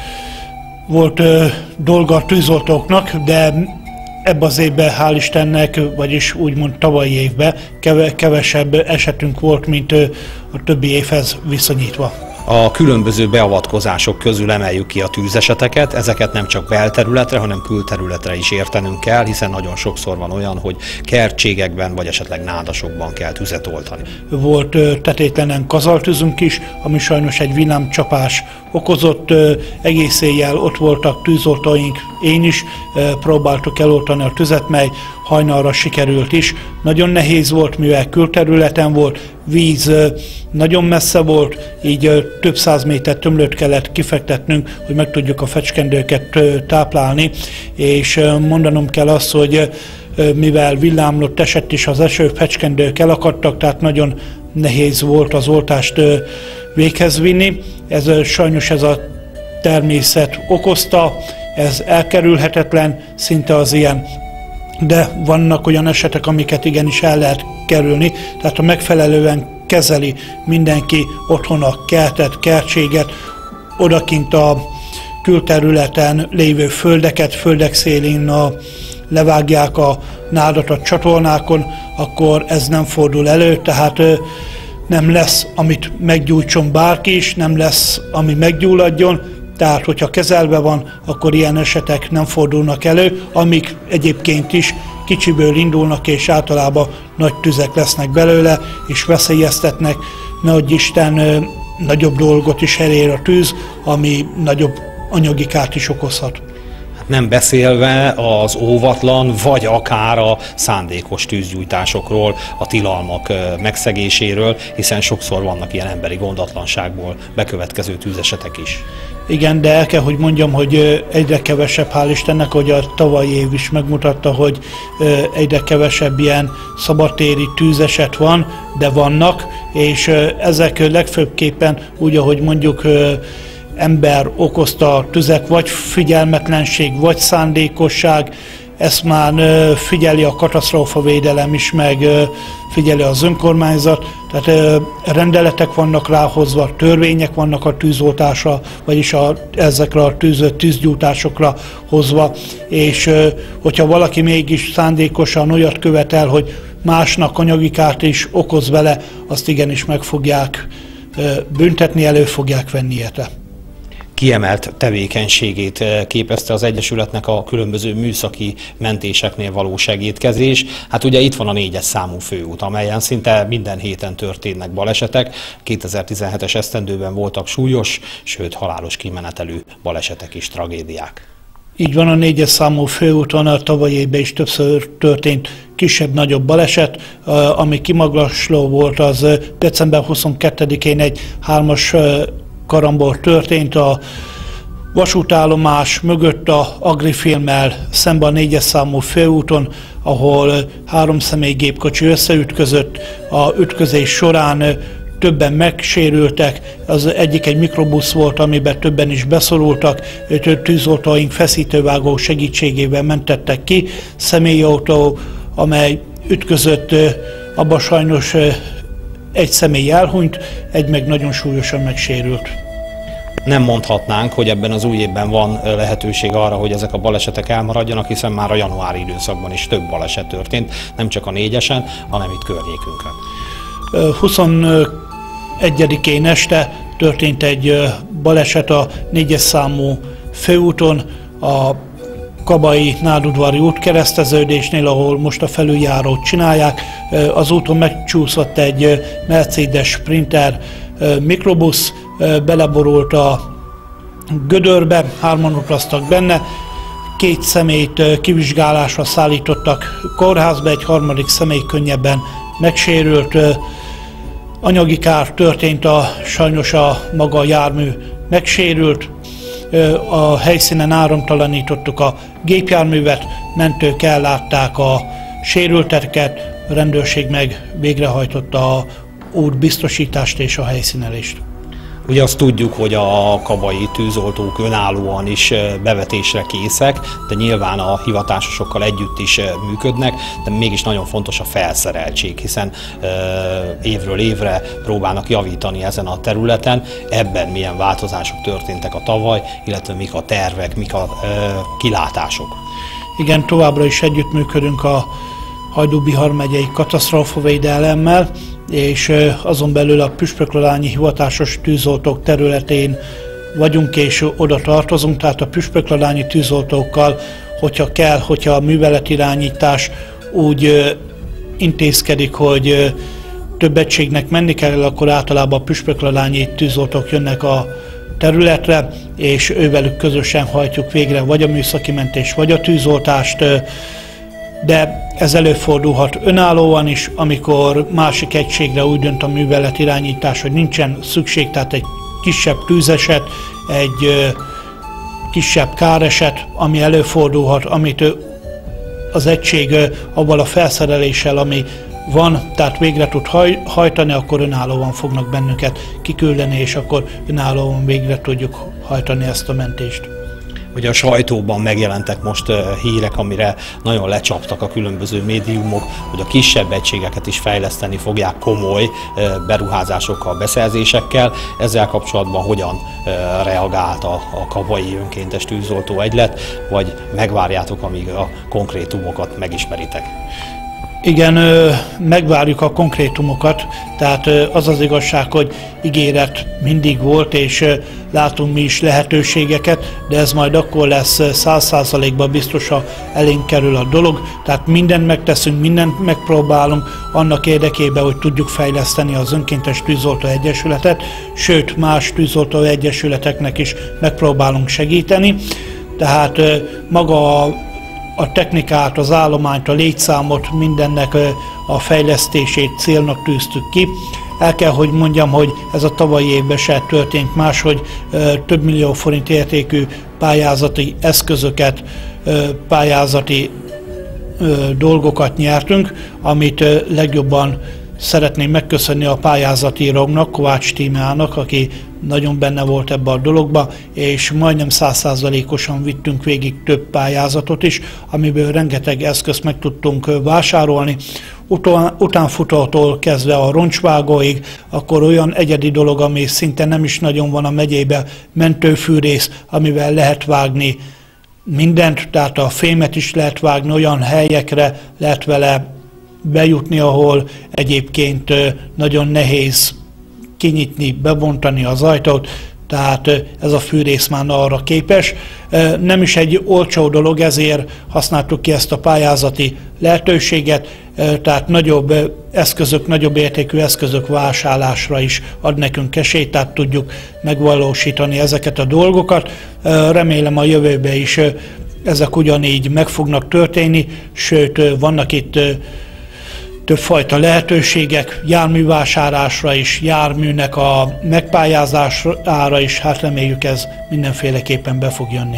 volt dolga a tűzoltóknak, de ebben az évben, hál' Istennek, vagyis úgymond tavalyi évben kevesebb esetünk volt, mint a többi évhez viszonyítva. A különböző beavatkozások közül emeljük ki a tűzeseteket, ezeket nem csak belterületre, hanem külterületre is értenünk kell, hiszen nagyon sokszor van olyan, hogy kertségekben vagy esetleg nádasokban kell tüzet oltani. Volt tetétlenen kazaltűzünk is, ami sajnos egy villámcsapás okozott, egész éjjel ott voltak tűzoltóink, én is próbáltuk eloltani a tüzet, mely hajnalra sikerült is. Nagyon nehéz volt, mivel külterületen volt, víz nagyon messze volt, így több száz méter tömlőt kellett kifektetnünk, hogy meg tudjuk a fecskendőket táplálni, és mondanom kell azt, hogy mivel villámlott esett is az eső, fecskendők elakadtak, tehát nagyon nehéz volt az oltást véghez vinni. Ez sajnos ez a természet okozta, ez elkerülhetetlen, szinte az ilyen, de vannak olyan esetek, amiket igenis el lehet kerülni, tehát ha megfelelően kezeli mindenki otthon a kertet, kertséget, odakint a külterületen lévő földeket, földek szélén a, levágják a nádat a csatornákon, akkor ez nem fordul elő, tehát nem lesz, amit meggyújtson bárki is, nem lesz, ami meggyulladjon, tehát hogyha kezelve van, akkor ilyen esetek nem fordulnak elő, amik egyébként is kicsiből indulnak, és általában nagy tüzek lesznek belőle, és veszélyeztetnek, nehogy Isten nagyobb dolgot is elér a tűz, ami nagyobb anyagi kárt is okozhat. Nem beszélve az óvatlan, vagy akár a szándékos tűzgyújtásokról, a tilalmak megszegéséről, hiszen sokszor vannak ilyen emberi gondatlanságból bekövetkező tűzesetek is. Igen, de el kell, hogy mondjam, hogy egyre kevesebb, hál' Istennek, hogy a tavalyi év is megmutatta, hogy egyre kevesebb ilyen szabadtéri tűzeset van, de vannak, és ezek legfőbbképpen úgy, ahogy mondjuk ember okozta tüzek, vagy figyelmetlenség, vagy szándékosság, ezt már figyeli a katasztrófavédelem is, meg figyeli az önkormányzat, tehát rendeletek vannak ráhozva, törvények vannak a tűzoltásra, vagyis a, ezekre a tűz, tűzgyújtásokra hozva, és hogyha valaki mégis szándékosan olyat követel, hogy másnak anyagi kárt is okoz vele, azt igenis meg fogják büntetni, elő fogják venni érte. Kiemelt tevékenységét képezte az Egyesületnek a különböző műszaki mentéseknél való segédkezés. Hát ugye itt van a négyes számú főút, amelyen szinte minden héten történnek balesetek. kétezer-tizenhetes esztendőben voltak súlyos, sőt halálos kimenetelű balesetek és tragédiák. Így van, a négyes számú főúton a tavalyi évben is többször történt kisebb-nagyobb baleset. Ami kimagasló volt, az december huszonkettedikén egy hármas karambol történt a vasútállomás mögött a Agrifilmmel szemben a négyes számú főúton, ahol három személygépkocsi összeütközött. A ütközés során többen megsérültek, az egyik egy mikrobusz volt, amiben többen is beszorultak, tűzoltóink feszítővágó segítségével mentettek ki. Személyautó, amely ütközött, abban sajnos egy személy elhunyt, egy meg nagyon súlyosan megsérült. Nem mondhatnánk, hogy ebben az új évben van lehetőség arra, hogy ezek a balesetek elmaradjanak, hiszen már a januári időszakban is több baleset történt, nem csak a négyesen, hanem itt környékünkön. huszonegyedikén este történt egy baleset a négyes számú főúton, a Kabai Nádudvari útkereszteződésnél, ahol most a felüljárót csinálják. Az úton megcsúszott egy Mercedes Sprinter mikrobusz, beleborult a gödörbe, hárman utaztak benne, két személyt kivizsgálásra szállítottak kórházba, egy harmadik személy könnyebben megsérült. Anyagi kár történt, a, sajnos a maga a jármű megsérült. A helyszínen áramtalanítottuk a gépjárművet, mentők ellátták a sérülteket, a rendőrség meg végrehajtotta a útbiztosítást és a helyszínelést. Ugye azt tudjuk, hogy a kabai tűzoltók önállóan is bevetésre készek, de nyilván a hivatásosokkal együtt is működnek, de mégis nagyon fontos a felszereltség, hiszen évről évre próbálnak javítani ezen a területen. Ebben milyen változások történtek a tavaly, illetve mik a tervek, mik a kilátások? Igen, továbbra is együttműködünk a Hajdú-Bihar megyei katasztrófavédelemmel, és azon belül a püspökladányi hivatásos tűzoltók területén vagyunk és oda tartozunk, tehát a püspökladányi tűzoltókkal, hogyha kell, hogyha a műveletirányítás úgy intézkedik, hogy több egységnek menni kell, akkor általában a püspökladányi tűzoltók jönnek a területre, és ővelük közösen hajtjuk végre vagy a műszaki mentést, vagy a tűzoltást, de ez előfordulhat önállóan is, amikor másik egységre úgy dönt a műveletirányítás, hogy nincsen szükség, tehát egy kisebb tűzeset, egy ö, kisebb káreset, ami előfordulhat, amit ö, az egység ö, avval a felszereléssel, ami van, tehát végre tud haj, hajtani, akkor önállóan fognak bennünket kiküldeni, és akkor önállóan végre tudjuk hajtani ezt a mentést. Ugye a sajtóban megjelentek most uh, hírek, amire nagyon lecsaptak a különböző médiumok, hogy a kisebb egységeket is fejleszteni fogják komoly uh, beruházásokkal, beszerzésekkel. Ezzel kapcsolatban hogyan uh, reagált a, a kabai önkéntes tűzoltó egylet, vagy megvárjátok, amíg a konkrétumokat megismeritek? Igen, megvárjuk a konkrétumokat, tehát az az igazság, hogy ígéret mindig volt, és látunk mi is lehetőségeket, de ez majd akkor lesz száz százalékban biztosan elénk kerül a dolog, tehát mindent megteszünk, mindent megpróbálunk annak érdekében, hogy tudjuk fejleszteni az önkéntes tűzoltó egyesületet, sőt más tűzoltó egyesületeknek is megpróbálunk segíteni, tehát maga a a technikát, az állományt, a létszámot, mindennek a fejlesztését célnak tűztük ki. El kell, hogy mondjam, hogy ez a tavalyi évben se történt más, hogy több millió forint értékű pályázati eszközöket, pályázati dolgokat nyertünk, amit legjobban szeretném megköszönni a pályázati íróknak, Kovács Tímeának, aki nagyon benne volt ebbe a dologba, és majdnem száz százalékosan vittünk végig több pályázatot is, amiből rengeteg eszközt meg tudtunk vásárolni. Után, utánfutótól kezdve a roncsvágóig, akkor olyan egyedi dolog, ami szinte nem is nagyon van a megyébe, mentőfűrész, amivel lehet vágni mindent, tehát a fémet is lehet vágni, olyan helyekre lehet vele bejutni, ahol egyébként nagyon nehéz kinyitni, bebontani az ajtót, tehát ez a fűrész már arra képes. Nem is egy olcsó dolog, ezért használtuk ki ezt a pályázati lehetőséget, tehát nagyobb eszközök, nagyobb értékű eszközök vásárlásra is ad nekünk esélyt, tehát tudjuk megvalósítani ezeket a dolgokat. Remélem a jövőben is ezek ugyanígy meg fognak történni, sőt vannak itt többfajta lehetőségek, járművásárlásra is, járműnek a megpályázására is, hát reméljük ez mindenféleképpen be fog jönni.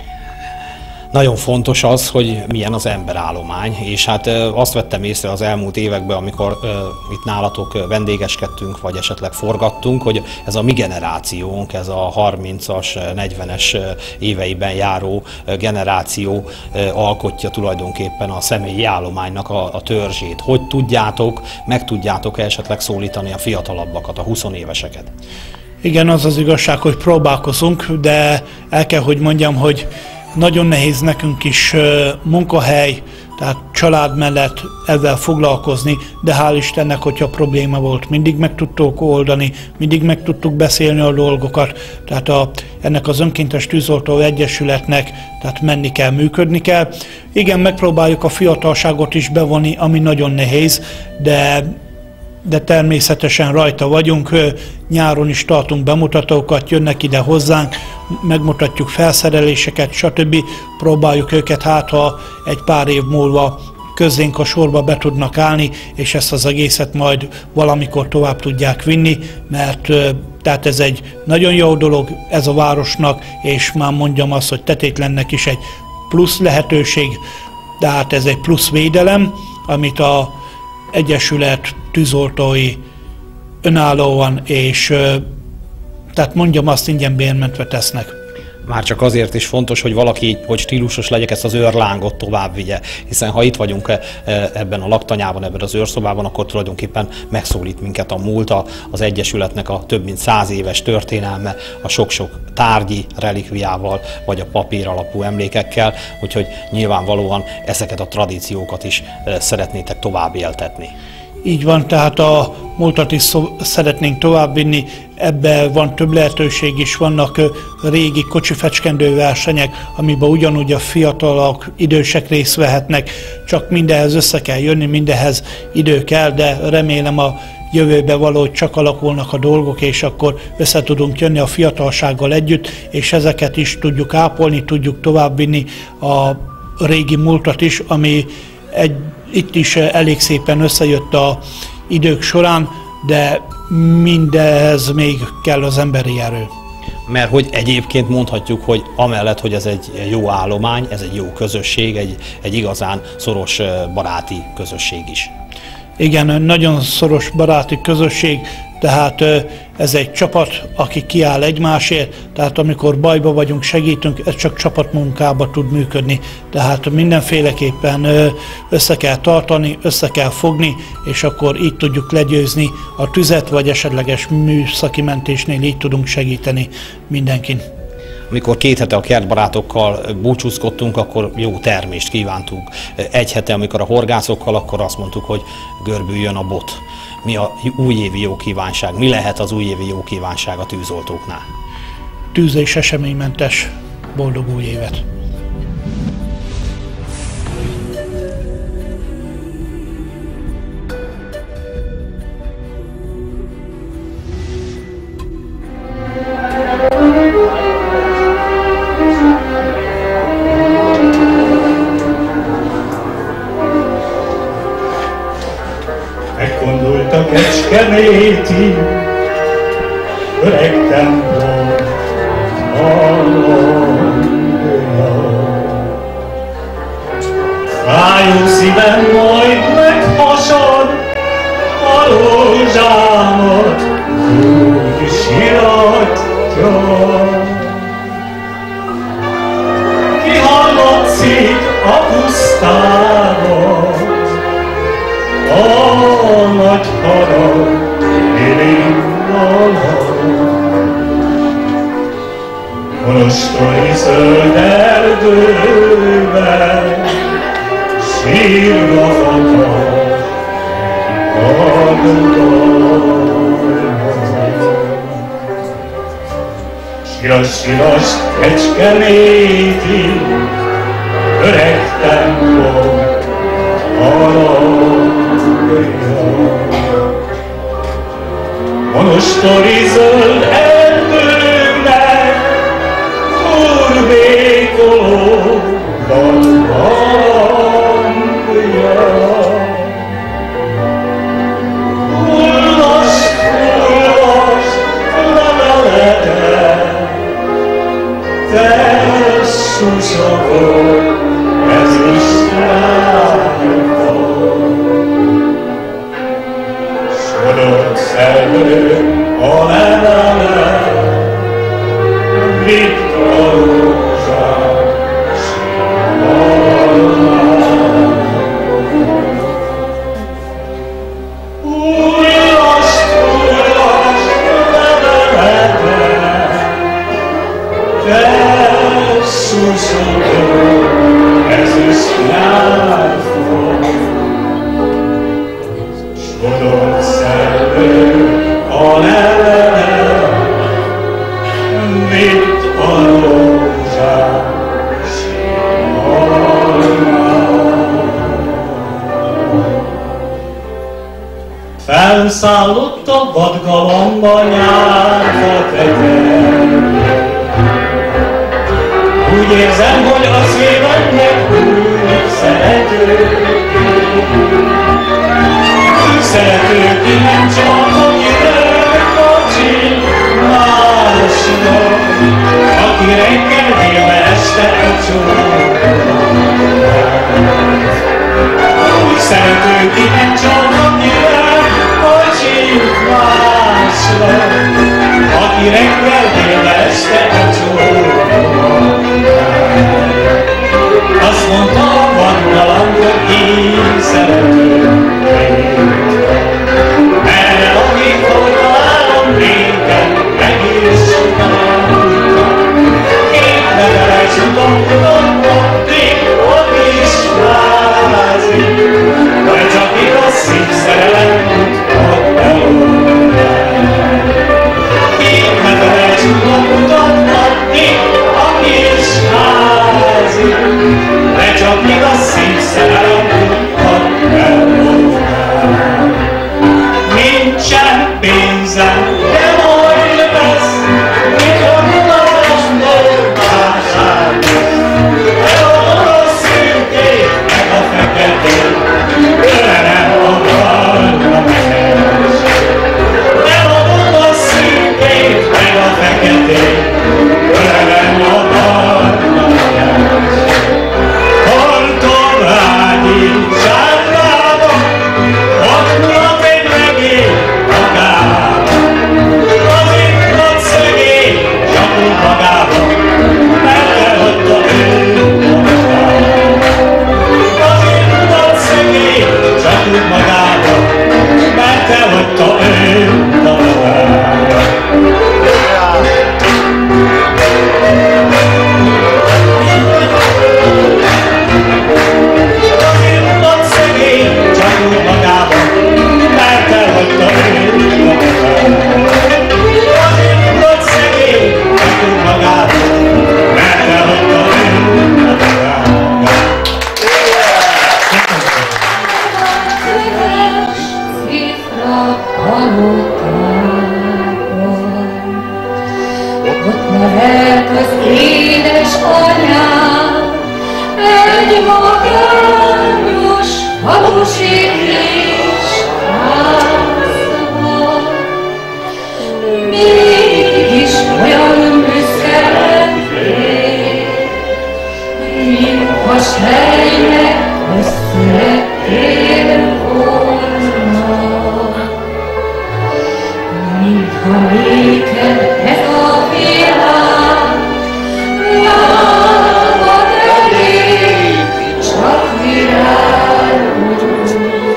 Nagyon fontos az, hogy milyen az emberállomány, és hát azt vettem észre az elmúlt években, amikor uh, itt nálatok vendégeskedtünk, vagy esetleg forgattunk, hogy ez a mi generációnk, ez a harmincas, negyvenes éveiben járó generáció uh, alkotja tulajdonképpen a személyi állománynak a, a törzsét. Hogy tudjátok, meg tudjátok esetleg szólítani a fiatalabbakat, a huszonéveseket? Igen, az az igazság, hogy próbálkozunk, de el kell, hogy mondjam, hogy nagyon nehéz nekünk is munkahely, tehát család mellett ezzel foglalkozni, de hál' Istennek, hogyha probléma volt, mindig meg tudtuk oldani, mindig meg tudtuk beszélni a dolgokat, tehát a, ennek az önkéntes tűzoltó egyesületnek, tehát menni kell, működni kell. Igen, megpróbáljuk a fiatalságot is bevonni, ami nagyon nehéz, de de természetesen rajta vagyunk, nyáron is tartunk bemutatókat, jönnek ide hozzánk, megmutatjuk felszereléseket, stb. Próbáljuk őket, hát ha egy pár év múlva közénk a sorba be tudnak állni, és ezt az egészet majd valamikor tovább tudják vinni, mert tehát ez egy nagyon jó dolog ez a városnak, és már mondjam azt, hogy tetétlennek is egy plusz lehetőség, tehát ez egy plusz védelem, amit a egyesület tűzoltói önállóan, és tehát mondjam azt, ingyen bérmentve tesznek. Már csak azért is fontos, hogy valaki, hogy stílusos legyek, ezt az őrlángot tovább vigye. Hiszen ha itt vagyunk ebben a laktanyában, ebben az őrszobában, akkor tulajdonképpen megszólít minket a múlt, az egyesületnek a több mint száz éves történelme, a sok-sok tárgyi relikviával, vagy a papír alapú emlékekkel, úgyhogy nyilvánvalóan ezeket a tradíciókat is szeretnétek tovább éltetni. Így van, tehát a múltat is szeretnénk továbbvinni, ebben van több lehetőség is, vannak régi kocsifecskendő versenyek, amiben ugyanúgy a fiatalok, idősek részt vehetnek, csak mindenhez össze kell jönni, mindenhez idő kell, de remélem a jövőben valahogy csak alakulnak a dolgok, és akkor össze tudunk jönni a fiatalsággal együtt, és ezeket is tudjuk ápolni, tudjuk továbbvinni a régi múltat is, ami egy itt is elég szépen összejött a idők során, de mindehhez még kell az emberi erő. Mert hogy egyébként mondhatjuk, hogy amellett, hogy ez egy jó állomány, ez egy jó közösség, egy, egy igazán szoros baráti közösség is. Igen, nagyon szoros baráti közösség, tehát ez egy csapat, aki kiáll egymásért, tehát amikor bajba vagyunk, segítünk, ez csak csapatmunkába tud működni. Tehát mindenféleképpen össze kell tartani, össze kell fogni, és akkor így tudjuk legyőzni a tüzet, vagy esetleges műszaki mentésnél így tudunk segíteni mindenkin. Amikor két hete a kertbarátokkal búcsúzkodtunk, akkor jó termést kívántunk. Egy hete, amikor a horgászokkal, akkor azt mondtuk, hogy görbüljön a bot. Mi a újévi jó kívánság? Mi lehet az újévi jó kívánság a tűzoltóknál? Tűz- és eseménymentes boldog új évet! réti, öreg templom hallomja. Fájó szívem majd meghasad a rózsámat, úgy siratja. Kihallatszik a pusztában a nagy harag élénk kolostori zöld erdőben sírva fakad Siras-siras Kecskeméti öreg templom harangja. Monostori zöld erdőnek turbékoló dalhangja. Hullas, hullas levelete, te susogod, ez is rájfa. Sodort szelvő a levele, vitt a rózsát, sírvalnál. Hullas, hullas levelete, te susogod, ez is rájfa. Sodort szelvő a levele, vitt a rózsát, sírvalnál. Felszállott a vadgalomba nyárfa tekerje. Úgy érzem, hogy a szívemnek új szerető. Szerető, ki nem csak a gyerek a csillásnak, aki reggel délbe este a csókolát. Úgy szerető, ki nem csak a gyerek a csillásnak, aki reggel délbe este a csókolát. Azt mondta a vadgalamb, hogy én szerető. Merre amikor találom nékem, egész két leveles utamban addig, ott is vázik, de csak igaz szív szerelem tudhat elolvani. Két leveles utamban addig, aki is vázik, de csak igaz szív szerelem tudhat elolvani. Nincsen pénzem, de majd lesz, mikor mulatás normálság. Eladom a szürkét, meg a feketét, ölelem a barna megyes. Eladom a szürkét, meg a feketét, ölelem a barna megyes. Harton rágyít zsárvába, ott mulat egy regény magába. Az itthat szegény zsakul magába, mert elhagyta ő magába. Az itthat szegény zsakul magába, mert elhagyta ő magába. Csak úgy magában, mert elhagyta ő magában. Azért tudod szegény, csak úgy magában, mert elhagyta ő magában. Cifra palotában, ott lehet az édes anyám, egy magányos, valós és házban. ha néked ez a világ, lábad elég, csak virágod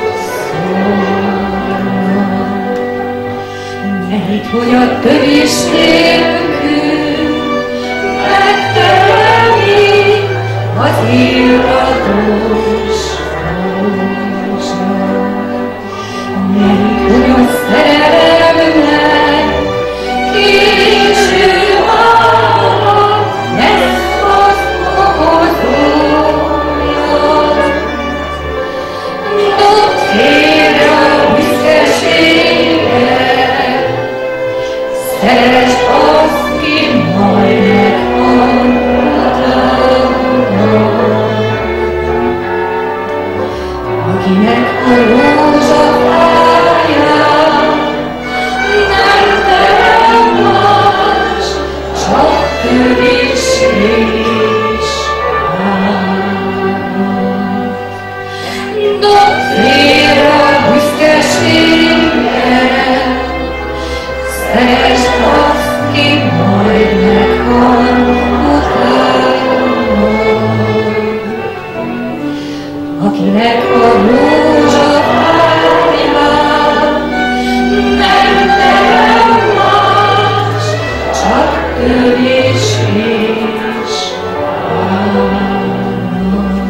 szólna. Ne hidd, hogy a törés nélkül megteremni az illatos rózsa. Ne hidd, hogy a szerelemnek késő állat lesz az okozója. Dobd félre a büszkeséget, szeresd azt, ki majd meghallgatnak. Akinek a rózsafáján nem terem más, csak törés és állat. Dobd félre a büszkeséget, szeresd azt, ki majd meghallgatnak. Akinek a rózsafáján nem terem más, csak törés és állat.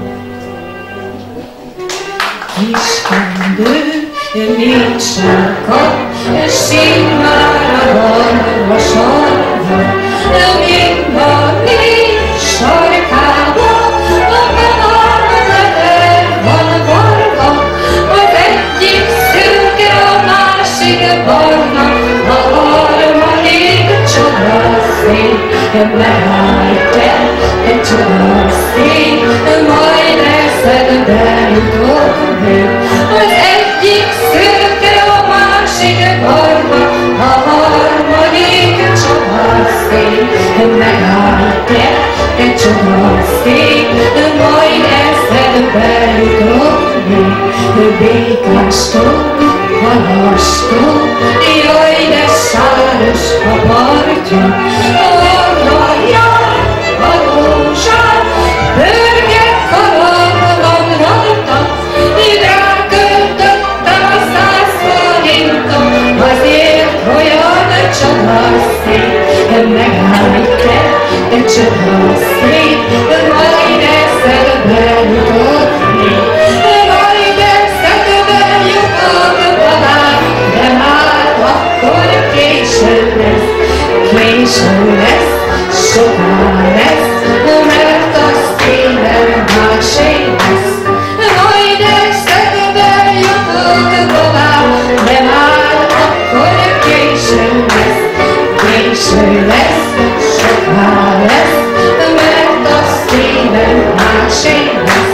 Iskendő, mégsem kap, simmára van vasarva, mind a négy sarkában, a beharmateter van varga, az egyik szőke, a másik barna, a harmadik csodaszép, megállj te, te csodaszép, majd eszedbe jutotni. Az egyik szőke, a másik barna, a harmadik csodaszép, megállj te, te csodaszép, majd eszedbe jutotni. Békástól, halastól, jaj, de sáros a partja, arra jár a rózsát, pörget kalandban rajta, ráköltöttem a száz forintot, azért olyan csodaszép, megállj te, te csodaszép, majd eszedbe jutotni, majd eszedbe jutotni, de már akkor késő lesz, késő lesz, soká lesz, mert a szívem másé lesz. Majd eszedbe jutok tovább, de már akkor késő lesz, késő lesz, soká lesz, mert a szívem másé lesz.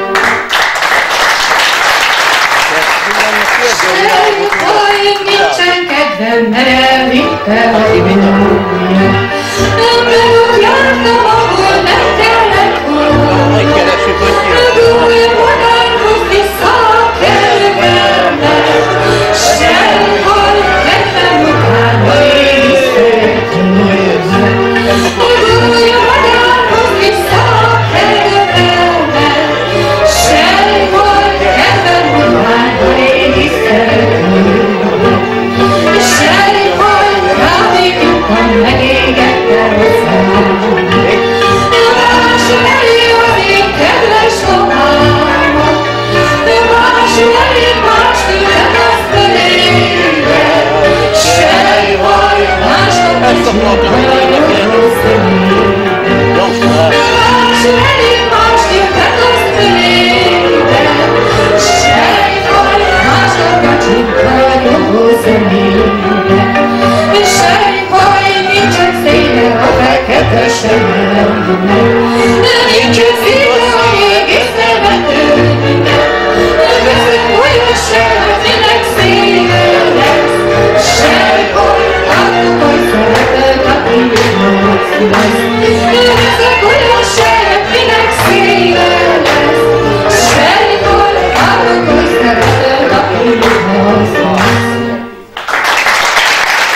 Eljutaj, nincsen kedvem, mert elvitte az idője. Mert úgy jártam, ahol nem kellett volna. Dúlj magánhoz vissza kell bennem, sehol kedvem utána én is szeretném. Dúlj magánhoz vissza kell bennem, sehol kedvem utána én is szeretném. Sehol rádig juttam, megégette hozzám. Más elé az én kedves magámat, más elé más tőlem azt belére. Sehol másnak nincs munkajogom személyre. Más elé más tőlem azt belére. Sehol másnak nincs munkajogom személyre. Sehol nincsen széle a fekete semmelmnek. Nincsen széle a ég észrevetőnek. Vezet olyan semminek széle lesz. Sehol látok, hogy szereted, aki jönnek lesz. Vezet olyan semminek széle lesz. Sehol látok, hogy szereted, aki jönnek lesz.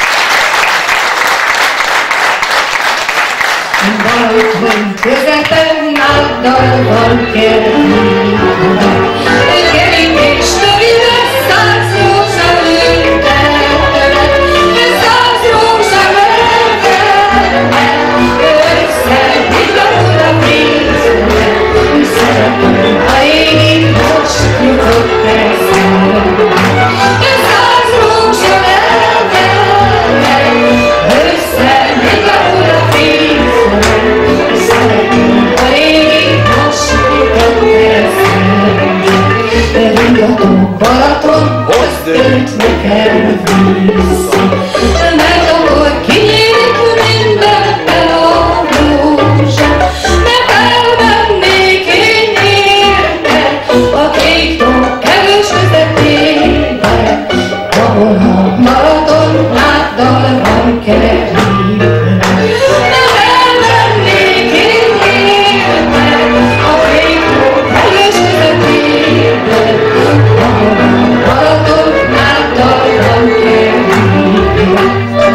Közepen náddal van kerítve, kerítés tövibe száz rózsa ültetve, száz rózsa ültetve, össze-vissza a pénzbe, szeretem, ha én itt most jutott eszembe. Száz rózsa ültetve, össze-vissza a pénzbe, szeretem, ha én itt most jutott eszembe. Ringató Balaton, hozd őt nekem vissza, mert akkor kinyílik mindenben a rózsa, mert elmennék én érte a kék tó kevés közepébe, ahol a Balaton náddal van kerítve. Elmennék én érte a kék tó kevés közepébe, ahol a Balaton náddal van kerítve.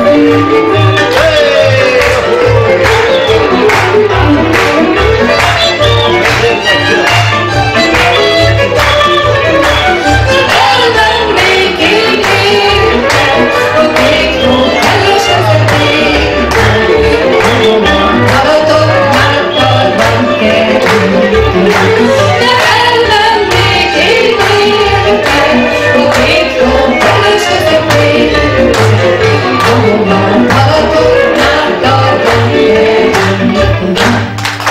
Elmennék én érte a kék tó kevés közepébe, ahol a Balaton náddal van kerítve. Elmennék én érte a kék tó kevés közepébe, ahol a Balaton náddal van kerítve.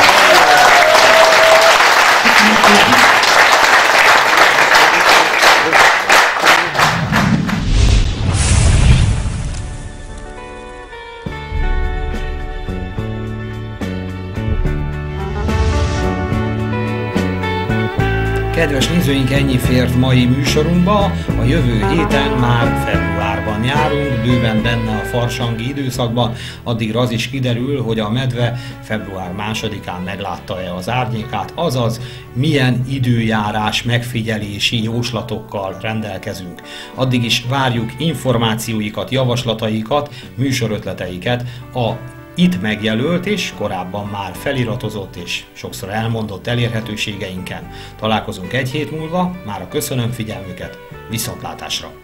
Kedves nézőink, ennyi fért mai műsorunkba. A jövő héten már februárban járunk, bőven benne a farsangi időszakban. Addigra az is kiderül, hogy a medve február másodikán meglátta-e az árnyékát, azaz milyen időjárás megfigyelési jóslatokkal rendelkezünk. Addig is várjuk információikat, javaslataikat, műsorötleteiket a itt megjelölt és korábban már feliratozott és sokszor elmondott elérhetőségeinken. Találkozunk egy hét múlva, mára köszönöm figyelmüket, viszontlátásra!